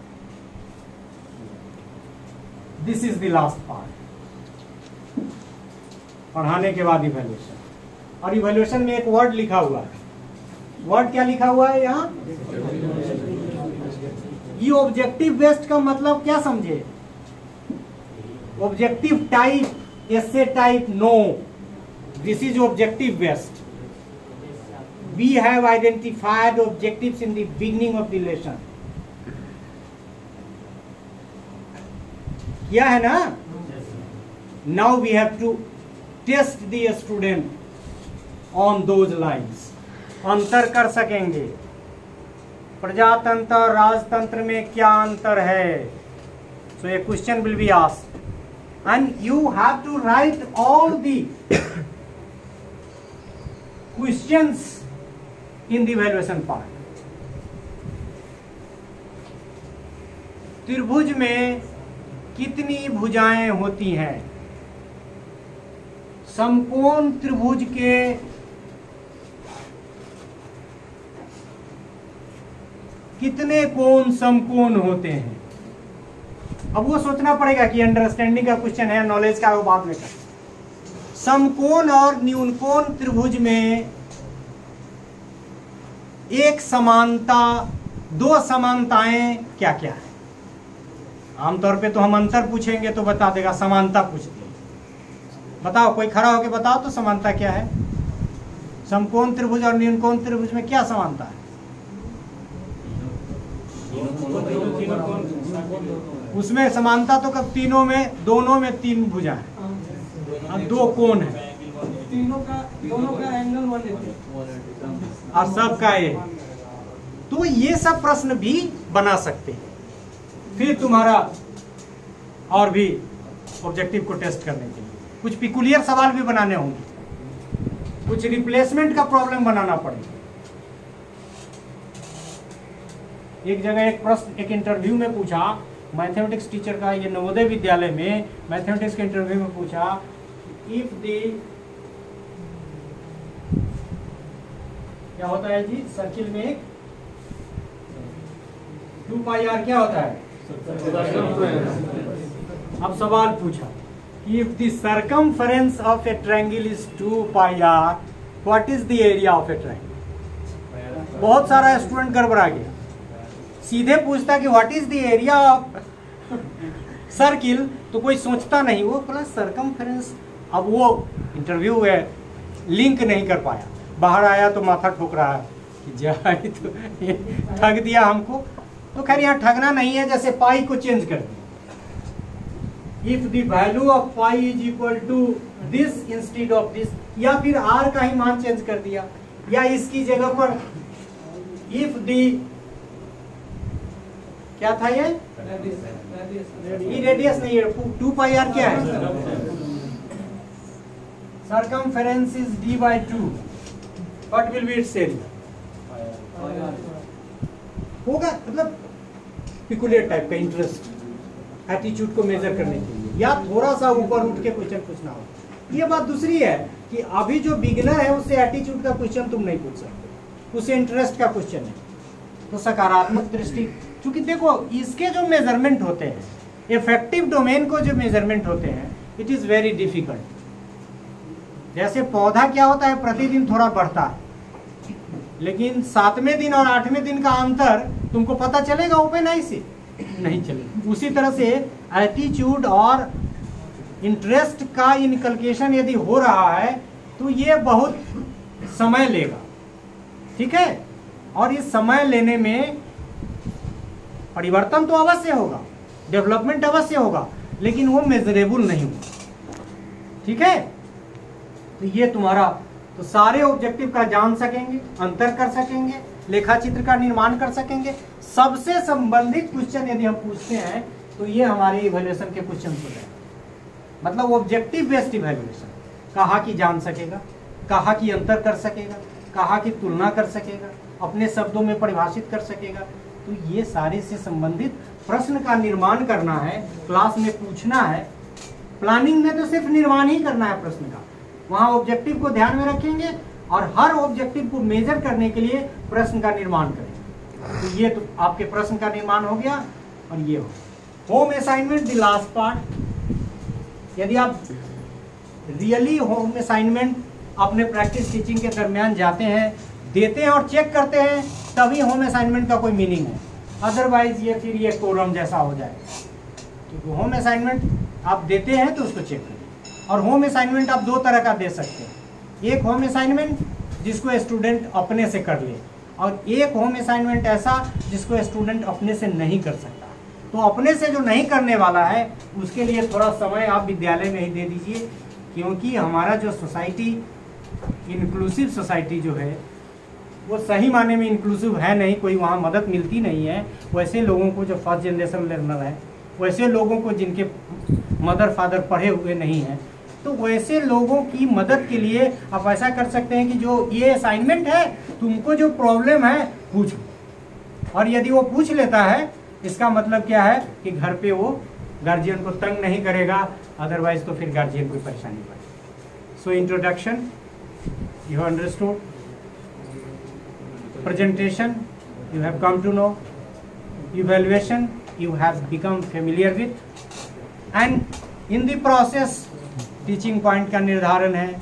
This is the last part. पढ़ाने के बाद evaluation, और evaluation में एक word लिखा हुआ है. Word क्या लिखा हुआ है यहाँ? ये ऑब्जेक्टिव बेस्ड का मतलब क्या समझे? Objective type, essay type, no. This is objective based. We have identified objectives in the beginning of the lesson. क्या है ना? Now we have to test the student on those lines. अंतर कर सकेंगे. प्रजातंत्र और राजतंत्र में क्या अंतर है? So a question will be asked and you have to write all the questions in the evaluation part. त्रिभुज में कितनी भुजाएं होती हैं? समकोण त्रिभुज के कितने कोण समकोण होते हैं? अब वो सोचना पड़ेगा कि अंडरस्टैंडिंग का क्वेश्चन है, नॉलेज का वो बाद में कर. समकोण और न्यूनकोण त्रिभुज में एक समानता, दो समानताएं क्या क्या है? आमतौर पे तो हम अंतर पूछेंगे तो बता देगा, समानता पूछते हैं. बताओ, कोई खड़ा होके बताओ तो समानता क्या है? समकोण त्रिभुज और न्यूनकोण त्रिभुज में क्या समानता है? उसमें समानता तो कब? तीनों में, दोनों में तीन भुजा है, दो कोण है, तीनों का, दोनों का एंगल वन एटी और सब का ये. तो ये सब प्रश्न भी बना सकते हैं. फिर तुम्हारा और भी ऑब्जेक्टिव को टेस्ट करने के लिए कुछ पिकुलियर सवाल भी बनाने होंगे, कुछ रिप्लेसमेंट का प्रॉब्लम बनाना पड़ेगा. एक जगह एक प्रश्न एक इंटरव्यू में पूछा, मैथमेटिक्स टीचर का, ये नवोदय विद्यालय में मैथमेटिक्स के इंटरव्यू में पूछा, इफ दी क्या होता है जी सर्किल में एक टू पाई आर क्या होता है? अब सवाल पूछा, if the circumference of a triangle is two pi r, what is the area of a triangle? बहुत सारा स्टूडेंट गड़बड़ा गया. सीधे पूछता कि what is the area of circle, तो कोई सोचता नहीं, वो प्लस सर्कमफरेंस. अब वो इंटरव्यू है, लिंक नहीं कर पाया, बाहर आया तो माथा ठोक रहा है कि जाए तो ठग दिया हमको. तो खैर यहाँ ठगना नहीं है, जैसे पाई को चेंज कर दिया. If the value of pi is equal to this instead of this, या फिर आर का ही मान चेंज कर दिया, या इसकी जगह पर इफ द क्या था ये? ये रेडियस नहीं है, टू पाई आर क्या है? Circumference is d by two, what will be its area? होगा मतलब पिकुलियर टाइप का इंटरेस्ट, एटीट्यूड को मेजर करने के लिए, या थोड़ा सा ऊपर उठ के क्वेश्चन पूछना हो. ये बात दूसरी है कि अभी जो बिगिनर है उससे एटीट्यूड का क्वेश्चन तुम नहीं पूछ सकते, उसे इंटरेस्ट का क्वेश्चन है. तो सकारात्मक दृष्टि, क्योंकि देखो इसके जो मेजरमेंट होते हैं, इफेक्टिव डोमेन को जो मेजरमेंट होते हैं, इट इज वेरी डिफिकल्ट. जैसे पौधा क्या होता है, प्रतिदिन थोड़ा बढ़ता है, लेकिन सातवें दिन और आठवें दिन का अंतर तुमको पता चलेगा ओपन आई से? नहीं चलेगा. उसी तरह से एटीट्यूड और इंटरेस्ट का इनकलकेशन यदि हो रहा है तो ये बहुत समय लेगा. ठीक है, और इस समय लेने में परिवर्तन तो अवश्य होगा, डेवलपमेंट अवश्य होगा, लेकिन वो मेजरेबल नहीं होगा. ठीक है, तो ये तुम्हारा, तो सारे ऑब्जेक्टिव का जान सकेंगे, अंतर कर सकेंगे, लेखा चित्र का निर्माण कर सकेंगे। सबसे संबंधित क्वेश्चन यदि हम पूछते हैं तो ये हमारे इवैल्यूएशन के क्वेश्चन हो जाए, मतलब ऑब्जेक्टिव बेस्ड इवैल्यूएशन। कहा कि जान सकेगा, कहा कि अंतर कर सकेगा, कहा कि तुलना कर सकेगा, अपने शब्दों में परिभाषित कर सकेगा। तो ये सारे से संबंधित प्रश्न का निर्माण करना है, क्लास में पूछना है। प्लानिंग में तो सिर्फ निर्माण ही करना है प्रश्न का, वहाँ ऑब्जेक्टिव को ध्यान में रखेंगे और हर ऑब्जेक्टिव को मेजर करने के लिए प्रश्न का निर्माण करेंगे। तो ये तो आपके प्रश्न का निर्माण हो गया। और ये हो home assignment, the last part. यदि आप रियली होम असाइनमेंट अपने प्रैक्टिस टीचिंग के दरमियान जाते हैं, देते हैं और चेक करते हैं, तभी होम असाइनमेंट का कोई मीनिंग है। अदरवाइज ये फिर ये कोरम जैसा हो जाए। क्योंकि होम असाइनमेंट आप देते हैं तो उसको चेक करें। और होम असाइनमेंट आप दो तरह का दे सकते हैं। एक होम असाइनमेंट जिसको स्टूडेंट अपने से कर ले, और एक होम असाइनमेंट ऐसा जिसको स्टूडेंट अपने से नहीं कर सकता। तो अपने से जो नहीं करने वाला है उसके लिए थोड़ा समय आप विद्यालय में ही दे दीजिए, क्योंकि हमारा जो सोसाइटी इंक्लूसिव सोसाइटी जो है वो सही माने में इंक्लूसिव है नहीं, कोई वहाँ मदद मिलती नहीं है। वैसे लोगों को जो फर्स्ट जनरेशन लर्नर है, वैसे लोगों को जिनके मदर फादर पढ़े हुए नहीं हैं, तो वैसे लोगों की मदद के लिए आप ऐसा कर सकते हैं कि जो ये असाइनमेंट है, तुमको जो प्रॉब्लम है पूछो। और यदि वो पूछ लेता है, इसका मतलब क्या है कि घर पे वो गार्जियन को तंग नहीं करेगा, अदरवाइज तो फिर गार्जियन को परेशानी पड़ेगी। So introduction you have understood, presentation you have come to know, evaluation you have become familiar with, and in the process teaching point का निर्धारण है,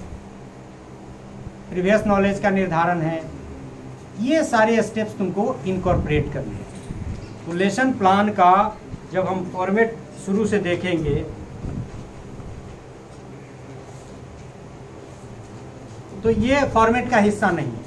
previous knowledge का निर्धारण है। ये सारे स्टेप्स तुमको इनकॉर्पोरेट करने हैं। तो लेसन प्लान का जब हम फॉर्मेट शुरू से देखेंगे तो ये फॉर्मेट का हिस्सा नहीं है,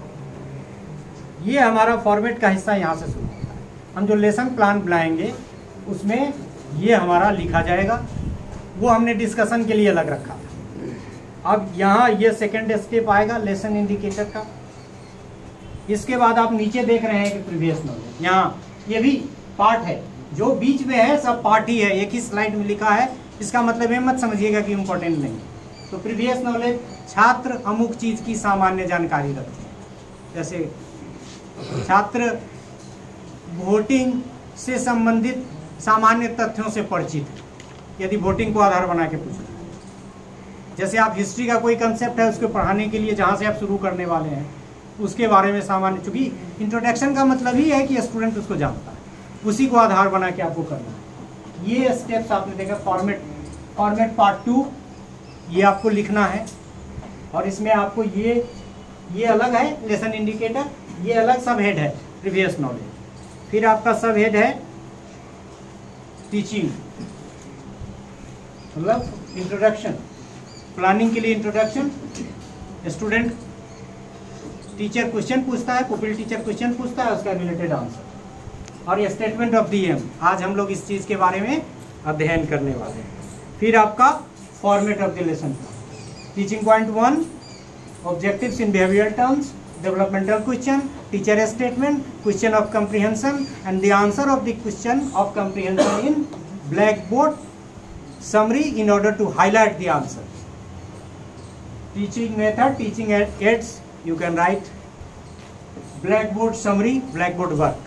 ये हमारा फॉर्मेट का हिस्सा यहाँ से शुरू होता है। हम जो लेसन प्लान बनाएंगे उसमें ये हमारा लिखा जाएगा, वो हमने डिस्कशन के लिए अलग रखा था। अब यहाँ ये सेकंड स्टेप आएगा लेसन इंडिकेटर का। इसके बाद आप नीचे देख रहे हैं कि प्रीवियस नॉलेज, यहाँ ये भी पार्ट है, जो बीच में है सब पार्ट ही है, एक ही स्लाइड में लिखा है। इसका मतलब ये मत समझिएगा कि इम्पोर्टेंट नहीं। तो प्रीवियस नॉलेज छात्र अमुक चीज़ की सामान्य जानकारी रखते हैं। जैसे छात्र वोटिंग से संबंधित सामान्य तथ्यों से परिचित है, यदि वोटिंग को आधार बना के पूछना है। जैसे आप हिस्ट्री का कोई कंसेप्ट है, उसको पढ़ाने के लिए जहाँ से आप शुरू करने वाले हैं उसके बारे में सामान्य, चूँकि इंट्रोडक्शन का मतलब ही है कि स्टूडेंट उसको जानता है, उसी को आधार बना के आपको करना है। ये स्टेप्स आपने देखा। फॉर्मेट फॉर्मेट पार्ट टू, ये आपको लिखना है। और इसमें आपको ये ये अलग है लेसन इंडिकेटर, ये अलग सब हेड है प्रीवियस नॉलेज। फिर आपका सब हेड है टीचिंग, मतलब इंट्रोडक्शन, प्लानिंग के लिए इंट्रोडक्शन। स्टूडेंट टीचर क्वेश्चन पूछता है, पुपिल टीचर क्वेश्चन पूछता है, उसका रिलेटेड आंसर। और ये स्टेटमेंट ऑफ दी एम, आज हम लोग इस चीज़ के बारे में अध्ययन करने वाले हैं। फिर आपका format of the lesson, teaching point one, objectives in behavioral terms, developmental question, teacher statement, question of comprehension, and the answer of the question of comprehension in blackboard summary in order to highlight the answer. Teaching method, teaching aids, you can write blackboard summary, blackboard work.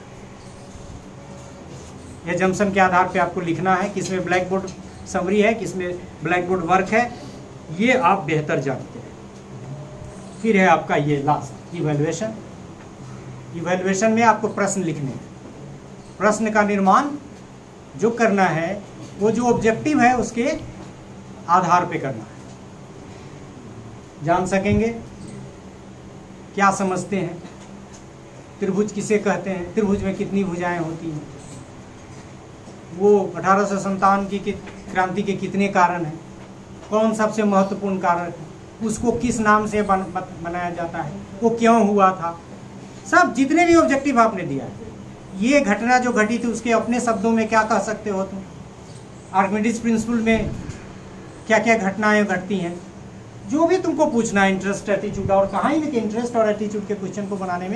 यह junction के आधार पे आपको लिखना है किसमें blackboard summary है, किसमें ब्लैकबोर्ड वर्क है, ये आप बेहतर जानते हैं। फिर है आपका ये लास्ट इवैल्यूएशन। इवैल्यूएशन में आपको प्रश्न लिखने हैं। प्रश्न का निर्माण जो करना है वो जो ऑब्जेक्टिव है उसके आधार पे करना है। जान सकेंगे क्या समझते हैं, त्रिभुज किसे कहते हैं, त्रिभुज में कितनी भुजाएं होती हैं, वो अठारह सौ संतावन की क्रांति के कितने कारण हैं, कौन सबसे महत्वपूर्ण कारण है, उसको किस नाम से बन, बनाया जाता है, वो क्यों हुआ था। सब जितने भी ऑब्जेक्टिव आपने दिया है, ये घटना जो घटी थी उसके अपने शब्दों में क्या कह सकते हो तुम, आर्किमिडीज प्रिंसिपल में क्या क्या घटनाएं घटती हैं, जो भी तुमको पूछना है, इंटरेस्ट एटीट्यूड। और कहाँ ही कि इंटरेस्ट और एटीट्यूड के क्वेश्चन को बनाने में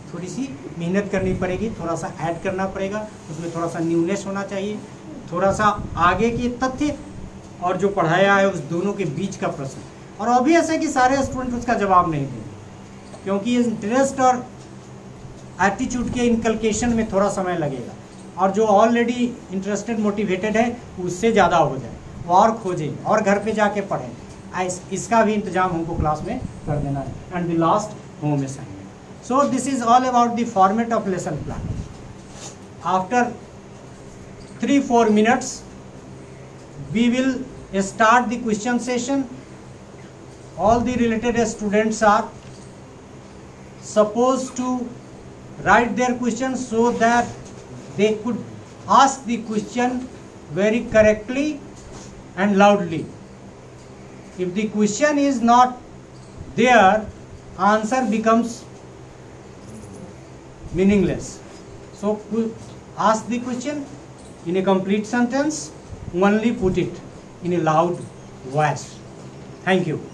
थोड़ी सी मेहनत करनी पड़ेगी, थोड़ा सा ऐड करना पड़ेगा, उसमें थोड़ा सा न्यूनेस होना चाहिए, थोड़ा सा आगे के तथ्य और जो पढ़ाया है उस दोनों के बीच का प्रश्न। और ऑब्वियस है कि सारे स्टूडेंट उसका जवाब नहीं देंगे, क्योंकि इंटरेस्ट और एटीट्यूड के इनकलकेशन में थोड़ा समय लगेगा, और जो ऑलरेडी इंटरेस्टेड मोटिवेटेड है उससे ज़्यादा हो जाए, वो और खोजें और घर पे जाके पढ़ें। इस, इसका भी इंतजाम हमको क्लास में कर देना है। And the last home assignment. So this is all about the format of lesson plan. After three four minutes we will start the question session. All the related students are supposed to write their questions so that they could ask the question very correctly and loudly. If the question is not there, answer becomes meaningless. So ask the question in a complete sentence, only put it in a loud voice. Thank you.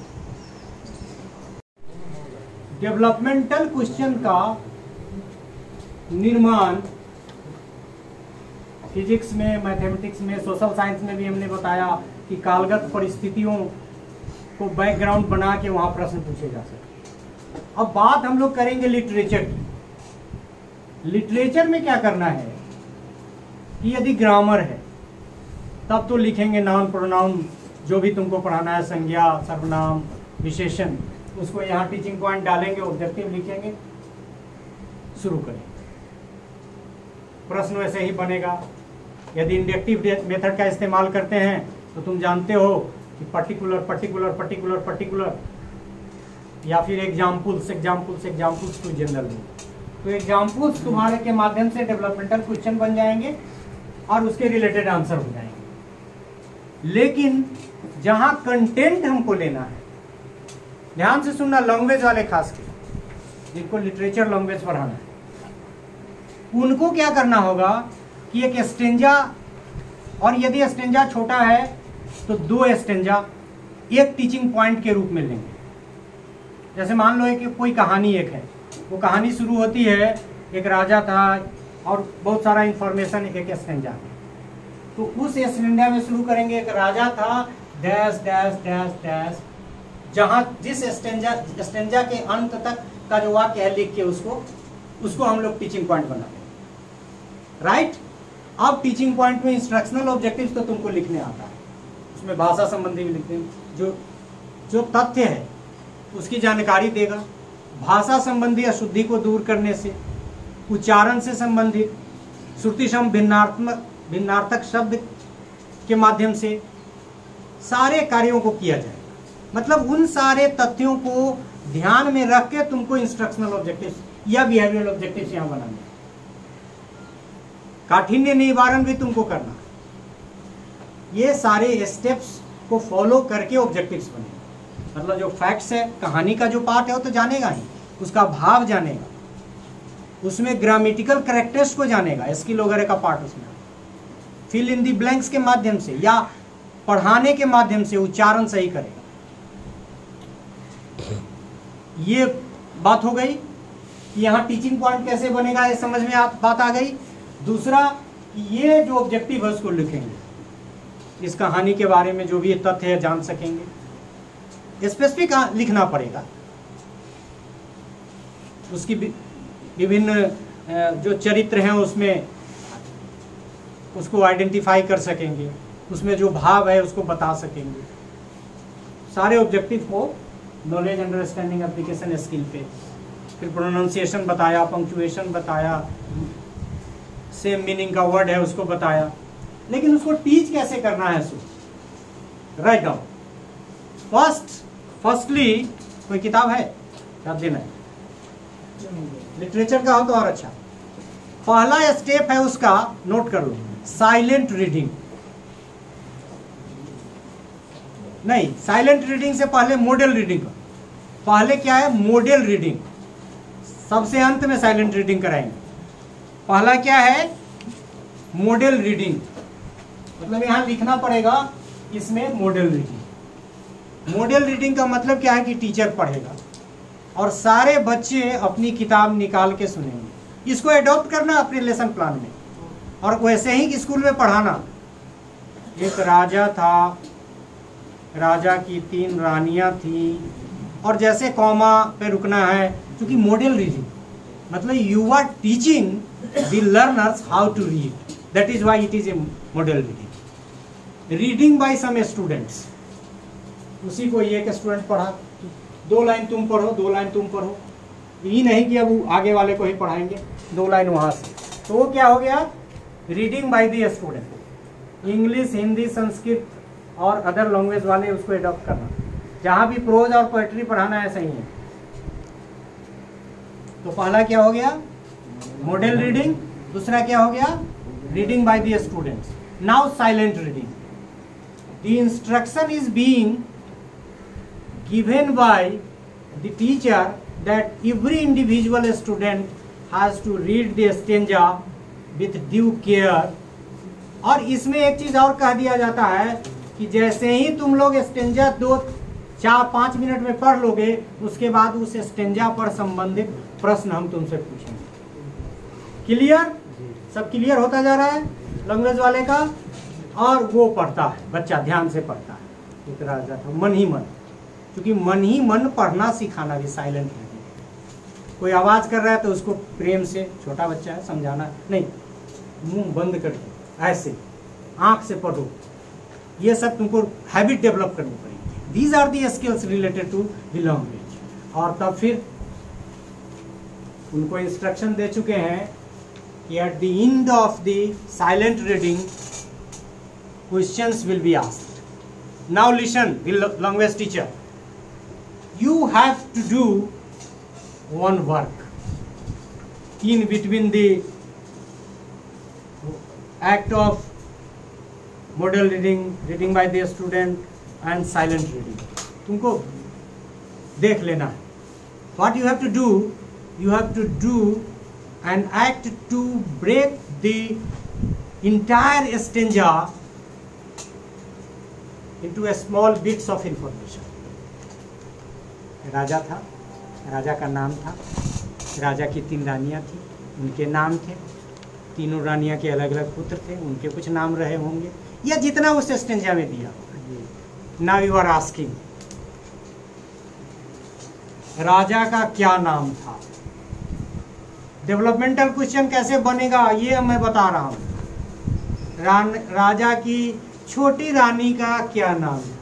Developmental question का निर्माण physics में, mathematics में, social science में भी हमने बताया कि कालगत परिस्थितियों को बैकग्राउंड बना के वहां प्रश्न पूछे जा सकते। अब बात हम लोग करेंगे लिटरेचर की। लिटरेचर में क्या करना है कि यदि ग्रामर है तब तो लिखेंगे नाउन प्रोनाउन, जो भी तुमको पढ़ाना है, संज्ञा, सर्वनाम, विशेषण, उसको यहाँ टीचिंग पॉइंट डालेंगे, ऑब्जेक्टिव लिखेंगे, शुरू करेंगे। प्रश्न वैसे ही बनेगा। यदि इंडक्टिव मेथड का इस्तेमाल करते हैं तो तुम जानते हो कि पर्टिकुलर पर्टिकुलर पर्टिकुलर पर्टिकुलर या फिर examples examples examples to general. तो एग्जाम्पल्स तुम्हारे के माध्यम से डेवलपमेंटल क्वेश्चन बन जाएंगे और उसके रिलेटेड आंसर हो जाएंगे। लेकिन जहां कंटेंट हमको लेना है, ध्यान से सुनना, लैंग्वेज वाले खास के जिनको लिटरेचर लैंग्वेज पढ़ाना है, उनको क्या करना होगा कि एक स्टेंजा, और यदि स्टेंजा छोटा है तो दो स्टेंजा एक टीचिंग पॉइंट के रूप में लेंगे। जैसे मान लो कि कोई कहानी एक है, वो कहानी शुरू होती है, एक राजा था और बहुत सारा इंफॉर्मेशन एक स्टेंजा में, तो उस स्टेंजा में शुरू करेंगे, एक राजा था डैश डैश डैश डैश, जहां जिस स्टेंजा स्टेंजा के अंत तक का जो वाक्य है लिख के उसको उसको हम लोग टीचिंग पॉइंट बना देंगे। राइट। अब टीचिंग पॉइंट में इंस्ट्रक्शनल ऑब्जेक्टिव्स तो तुमको लिखने आता है, उसमें भाषा संबंधी भी लिखते हैं, जो जो तथ्य है उसकी जानकारी देगा, भाषा संबंधी अशुद्धि को दूर करने से, उच्चारण से संबंधित, श्रुति सम भिन्नात्मक भिन्नार्थक शब्द के माध्यम से सारे कार्यों को किया जाए। मतलब उन सारे तथ्यों को ध्यान में रख के तुमको इंस्ट्रक्शनल ऑब्जेक्टिव्स या बिहेवियरल ऑब्जेक्टिव्स यहाँ बनाने। काठिन्य निवारण भी तुमको करना। ये सारे स्टेप्स को फॉलो करके ऑब्जेक्टिव्स बनेगा। मतलब जो फैक्ट्स है, कहानी का जो पार्ट है वो तो जानेगा ही, उसका भाव जानेगा, उसमें ग्रामेटिकल करेक्टर्स को जानेगा, स्किल वगैरह का पार्ट उसमें, फिल इन दी ब्लैंक्स के माध्यम से या पढ़ाने के माध्यम से उच्चारण सही करेगा। ये बात हो गई कि यहाँ टीचिंग पॉइंट कैसे बनेगा, ये समझ में आ, बात आ गई। दूसरा, ये जो ऑब्जेक्टिव है उसको लिखेंगे, इस कहानी के बारे में जो भी तथ्य है जान सकेंगे। स्पेसिफिक लिखना पड़ेगा, उसकी विभिन्न जो चरित्र हैं उसमें उसको आइडेंटिफाई कर सकेंगे, उसमें जो भाव है उसको बता सकेंगे। सारे ऑब्जेक्टिव को नॉलेज, अंडरस्टैंडिंग, एप्लीकेशन, स्किल पे, फिर प्रोनाउंसिएशन बताया, पंक्चुएशन बताया, सेम मीनिंग का वर्ड है उसको बताया। लेकिन उसको टीच कैसे करना है, so write down. First firstly कोई किताब है याद देना है, लिटरेचर का हो तो और अच्छा। पहला स्टेप है उसका, नोट कर लो, साइलेंट रीडिंग। नहीं, साइलेंट रीडिंग से पहले मॉडल रीडिंग। पहले क्या है, मॉडल रीडिंग, सबसे अंत में साइलेंट रीडिंग कराएंगे। पहला क्या है, मॉडल रीडिंग। मतलब यहां लिखना पड़ेगा इसमें मॉडल रीडिंग। मॉडल रीडिंग का मतलब क्या है कि टीचर पढ़ेगा, और सारे बच्चे अपनी किताब निकाल के सुनेंगे। इसको एडॉप्ट करना अपने लेसन प्लान में, और वैसे ही स्कूल में पढ़ाना। एक राजा था, राजा की तीन रानियां थी, और जैसे कॉमा पे रुकना है, क्योंकि मॉडल रीडिंग मतलब you are teaching the learners how to read, that is why it is a model reading. Reading by some students, उसी को एक स्टूडेंट पढ़ा, दो लाइन तुम पढ़ो, दो लाइन तुम पढ़ो, ये नहीं कि अब आगे वाले को ही पढ़ाएंगे, दो लाइन वहां से। तो वो क्या हो गया, reading by the student. English, Hindi, Sanskrit और अदर लैंग्वेज वाले उसको एडॉप्ट करना। जहां भी प्रोज और पोएट्री पढ़ाना है सही है। तो पहला क्या हो गया, मॉडल रीडिंग। दूसरा क्या हो गया, reading by the students. Now silent reading. The instruction is being given by the teacher that every individual student has to read the stanza with due care। और इसमें एक चीज और कह दिया जाता है कि जैसे ही तुम लोग स्टेंजा दो चार पाँच मिनट में पढ़ लोगे, उसके बाद उस स्टेंजा पर संबंधित प्रश्न हम तुमसे पूछेंगे। क्लियर? सब क्लियर होता जा रहा है लैंग्वेज वाले का। और वो पढ़ता है, बच्चा ध्यान से पढ़ता है। एक राजा था, मन ही मन, क्योंकि मन ही मन पढ़ना सिखाना भी साइलेंट है। कोई आवाज कर रहा है तो उसको प्रेम से, छोटा बच्चा है, समझाना नहीं, मुंह बंद करके ऐसे आंख से पढ़ो। ये सब तुमको हैबिट डेवलप करनी पड़ेगी। These are the skills related to the language. और तब फिर उनको इंस्ट्रक्शन दे चुके हैं कि at the end of the silent reading questions will be asked. Now listen the language teacher, you have to do one work in between the act of model reading, reading by the student and silent reading। तुमको देख लेना है। What you have to do, you have to do an act to break the entire stanza into a small bits of information। राजा था, राजा का नाम था, राजा की तीन रानियां थी, उनके नाम थे, तीनों रानियां के अलग अलग पुत्र थे, उनके कुछ नाम रहे होंगे, या जितना उस स्टेंजा में दिया। नाउ यू आर आस्किंग, राजा का क्या नाम था? डेवलपमेंटल क्वेश्चन कैसे बनेगा ये मैं बता रहा हूँ। राजा की छोटी रानी का क्या नाम था?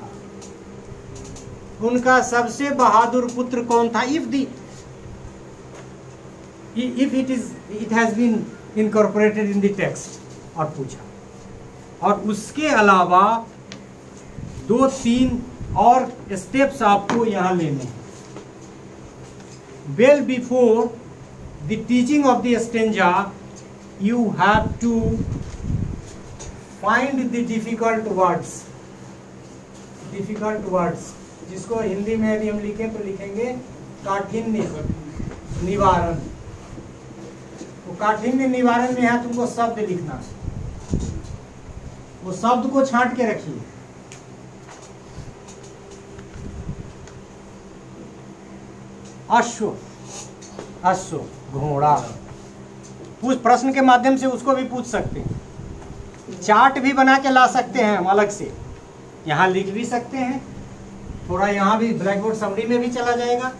उनका सबसे बहादुर पुत्र कौन था? If the if it is it has been incorporated in the text. और पूछा। और उसके अलावा दो तीन और स्टेप्स आपको यहां लेने हैं। Well before the teaching of the stanza you have to find the difficult words. Difficult words जिसको हिंदी में यदि हम लिखें तो लिखेंगे काठिन्य निवारण। तो काठिन्य निवारण में यहाँ तुमको शब्द लिखना है। वो शब्द को छांट के रखिए। अश्व, अश्व घोड़ा। पूछ प्रश्न के माध्यम से उसको भी पूछ सकते हैं। चार्ट भी बना के ला सकते हैं हम अलग से, यहाँ लिख भी सकते हैं। थोड़ा यहाँ भी ब्लैक बोर्ड समरी में भी चला जाएगा।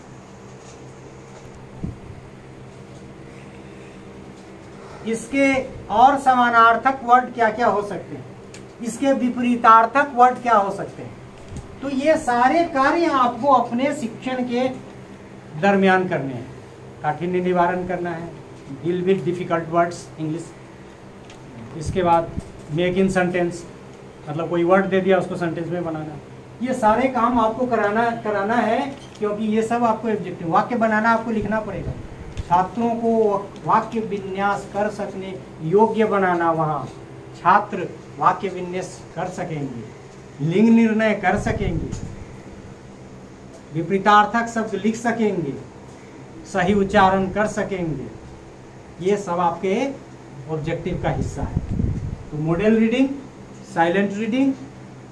इसके और समानार्थक वर्ड क्या क्या हो सकते हैं, इसके विपरीतार्थक वर्ड क्या हो सकते हैं। तो ये सारे कार्य आपको अपने शिक्षण के दरमियान करने हैं। काठिन्य निवारण करना है, deal with difficult words English. इसके बाद मेक इन सेंटेंस, मतलब कोई वर्ड दे दिया उसको सेंटेंस में बनाना। ये सारे काम आपको कराना कराना है, क्योंकि ये सब आपको ऑब्जेक्टिव वाक्य बनाना आपको लिखना पड़ेगा। छात्रों को वाक्य विन्यास कर सकने योग्य बनाना, वहाँ छात्र वाक्य विन्यास कर सकेंगे, लिंग निर्णय कर सकेंगे, विपरीतार्थक शब्द लिख सकेंगे, सही उच्चारण कर सकेंगे। ये सब आपके ऑब्जेक्टिव का हिस्सा है। तो model reading, silent reading,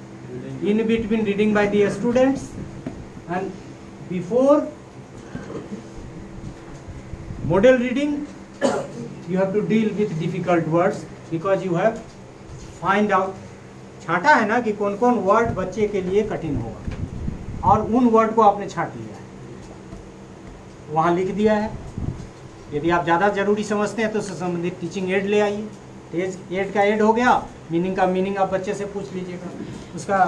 in between reading by the students, and before model reading, you have to deal with difficult words because you have find out, छांटा है ना कि कौन कौन वर्ड बच्चे के लिए कठिन होगा, और उन वर्ड को आपने छांट लिया है, वहाँ लिख दिया है। यदि आप ज़्यादा जरूरी समझते हैं तो उससे संबंधित टीचिंग एड ले आइए। तेज एड का एड हो गया, मीनिंग का मीनिंग आप बच्चे से पूछ लीजिएगा, उसका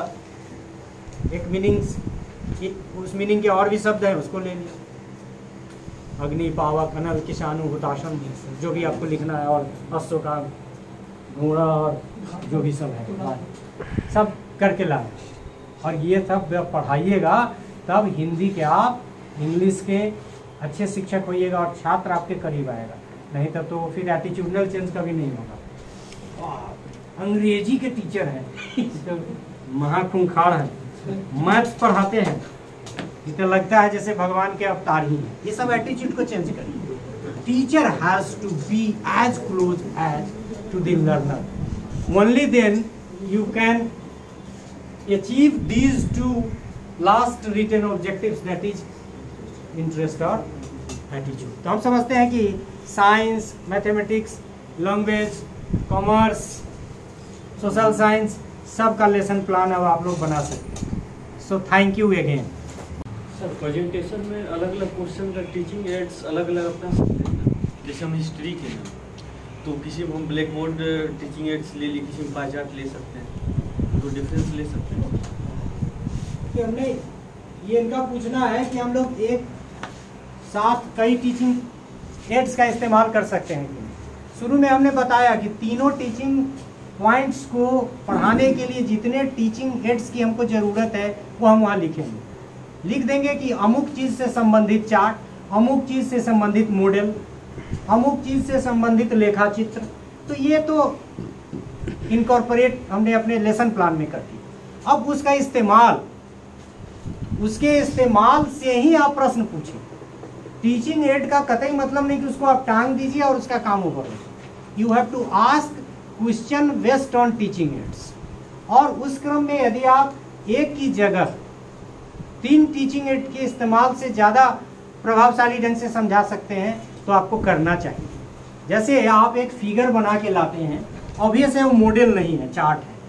एक मीनिंग, उस मीनिंग के और भी शब्द हैं उसको ले लिया, अग्नि, पावक, अनल, किशानु, हुताशम, जो भी आपको लिखना है, और अश्व का घोड़ा, और जो भी सब है सब करके लाए। और ये सब जब पढ़ाइएगा तब हिंदी के आप इंग्लिश के अच्छे शिक्षक होइएगा और छात्र आपके करीब आएगा, नहीं तब तो फिर एटीट्यूडनल चेंज कभी नहीं होगा। अंग्रेजी के टीचर हैं तो महाखूंखाड़ है, मैथ्स पढ़ाते हैं, इतना लगता है जैसे भगवान के अवतार ही हैं। ये सब एटीट्यूड को चेंज करिए। Teacher has to be as close as to the learner, only then you can achieve these two last written objectives, that is interest और एटीट्यूड। तो हम समझते हैं कि science, mathematics, language, commerce, social science, सब का lesson plan अब आप लोग बना सकते हैं। So thank you again. Sir presentation में अलग अलग क्वेश्चन का टीचिंग एड्स अलग अलग अपना सकते हैं ना, जैसे हम हिस्ट्री के हैं तो किसी में हम ब्लैक बोर्ड टीचिंग एड्स ले ली, किसी में पाई चार्ट ले सकते हैं, तो डिफरेंस ले सकते हैं कि हमने ये इनका पूछना है कि हम लोग एक साथ कई टीचिंग एड्स का इस्तेमाल कर सकते हैं कि नहीं। शुरू में हमने बताया कि तीनों टीचिंग पॉइंट्स को पढ़ाने के लिए जितने टीचिंग एड्स की हमको ज़रूरत है वो हम वहाँ लिखेंगे। लिख देंगे कि अमुक चीज़ से संबंधित चार्ट, अमुक चीज़ से संबंधित मॉडल, अमुक चीज़ से संबंधित लेखा चित्र। तो ये तो इनकॉर्पोरेट हमने अपने लेसन प्लान में कर दिया। अब उसका इस्तेमाल, उसके इस्तेमाल से ही आप प्रश्न पूछें। टीचिंग एड का कतई मतलब नहीं कि उसको आप टांग दीजिए और उसका काम ओवर हो। You have to ask question based on teaching aids. और उस क्रम में यदि आप एक की जगह तीन टीचिंग एड के इस्तेमाल से ज़्यादा प्रभावशाली ढंग से समझा सकते हैं तो आपको करना चाहिए। जैसे आप एक फिगर बना के लाते हैं, ऑब्वियस है वो मॉडल नहीं है, चार्ट है,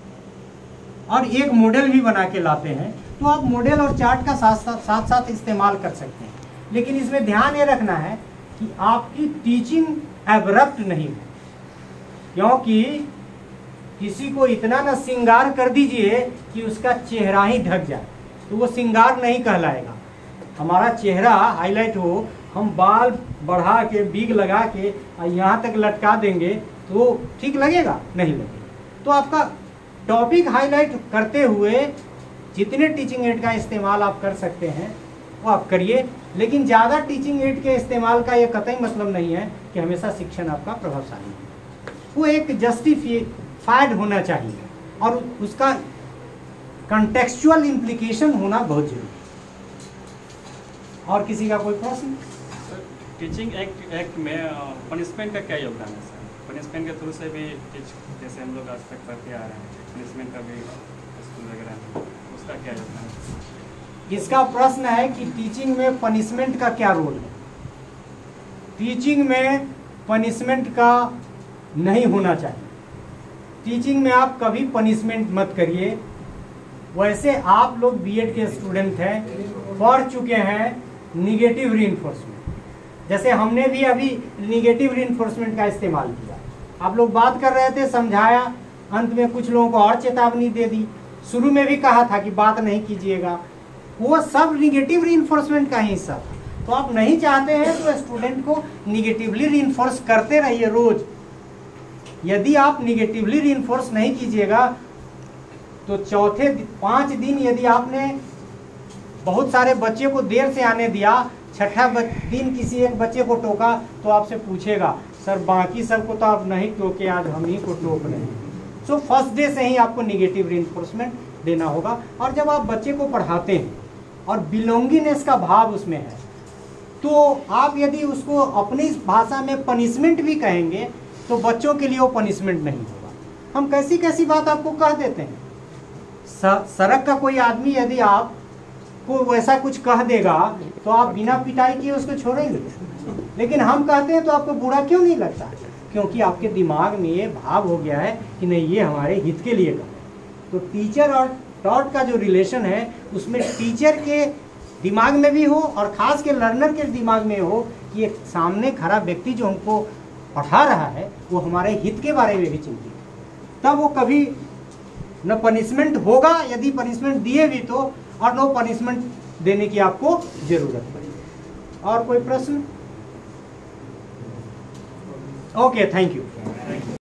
और एक मॉडल भी बना के लाते हैं, तो आप मॉडल और चार्ट का साथ साथ साथ साथ इस्तेमाल कर सकते हैं। लेकिन इसमें ध्यान ये रखना है कि आपकी टीचिंग एब्रप्ट नहीं है, क्योंकि किसी को इतना न श्रृंगार कर दीजिए कि उसका चेहरा ही ढक जाए, तो वो श्रृंगार नहीं कहलाएगा। हमारा चेहरा हाईलाइट हो, हम बाल बढ़ा के बीग लगा के यहाँ तक लटका देंगे तो ठीक लगेगा? नहीं लगेगा। तो आपका टॉपिक हाईलाइट करते हुए जितने टीचिंग एड का इस्तेमाल आप कर सकते हैं वो आप करिए, लेकिन ज़्यादा टीचिंग एड के इस्तेमाल का ये कतई मतलब नहीं है कि हमेशा शिक्षण आपका प्रभावशाली है। वो एक जस्टिफाइड होना चाहिए और उसका कंटेक्चुअल इम्प्लीकेशन होना बहुत जरूरी है। और किसी का कोई प्रश्न? टीचिंग एक्ट एक्ट में पनिशमेंट का क्या योगदान है सर? पनिशमेंट के थ्रू से भी टीच, जैसे हम लोग आज तक करते आ रहे हैं, पनिशमेंट का भी स्कूल वगैरह में, उसका क्या योगदान है? इसका प्रश्न है कि टीचिंग में पनिशमेंट का क्या रोल है। टीचिंग में पनिशमेंट का नहीं होना चाहिए। टीचिंग में आप कभी पनिशमेंट मत करिए। वैसे आप लोग बीएड के स्टूडेंट हैं, पढ़ चुके हैं निगेटिव रीइंफोर्समेंट, जैसे हमने भी अभी निगेटिव रीइंफोर्समेंट का इस्तेमाल किया। आप लोग बात कर रहे थे, समझाया, अंत में कुछ लोगों को और चेतावनी दे दी। शुरू में भी कहा था कि बात नहीं कीजिएगा, वो सब निगेटिव रीइंफोर्समेंट का ही हिस्सा था। तो आप नहीं चाहते हैं तो स्टूडेंट को निगेटिवली रीइंफोर्स करते रहिए रोज। यदि आप निगेटिवली रीइंफोर्स नहीं कीजिएगा तो चौथे पाँच दिन यदि आपने बहुत सारे बच्चे को देर से आने दिया, छठा दिन किसी एक बच्चे को टोका तो आपसे पूछेगा, सर बाकी सबको तो आप नहीं टोके, आज हम ही को टोक रहे हैं। सो फर्स्ट डे से ही आपको निगेटिव रीइंफोर्समेंट देना होगा। और जब आप बच्चे को पढ़ाते हैं और बिलोंगिंगनेस का भाव उसमें है, तो आप यदि उसको अपनी भाषा में पनिशमेंट भी कहेंगे तो बच्चों के लिए वो पनिशमेंट नहीं होगा। हम कैसी कैसी बात आपको कह देते हैं। सड़क का कोई आदमी यदि आप कोई वैसा कुछ कह देगा तो आप बिना पिटाई किए उसको छोड़ेंगे, लेकिन हम कहते हैं तो आपको बुरा क्यों नहीं लगता? क्योंकि आपके दिमाग में ये भाव हो गया है कि नहीं, ये हमारे हित के लिए कर। तो टीचर और टॉट का जो रिलेशन है उसमें टीचर के दिमाग में भी हो और खास के लर्नर के दिमाग में हो कि एक सामने खड़ा व्यक्ति जो हमको पढ़ा रहा है वो हमारे हित के बारे में भी चिंतित है। तब वो कभी न पनिशमेंट होगा, यदि पनिशमेंट दिए भी तो, और नो पनिशमेंट देने की आपको जरूरत पड़ेगी। और कोई प्रश्न? Okay, thank you.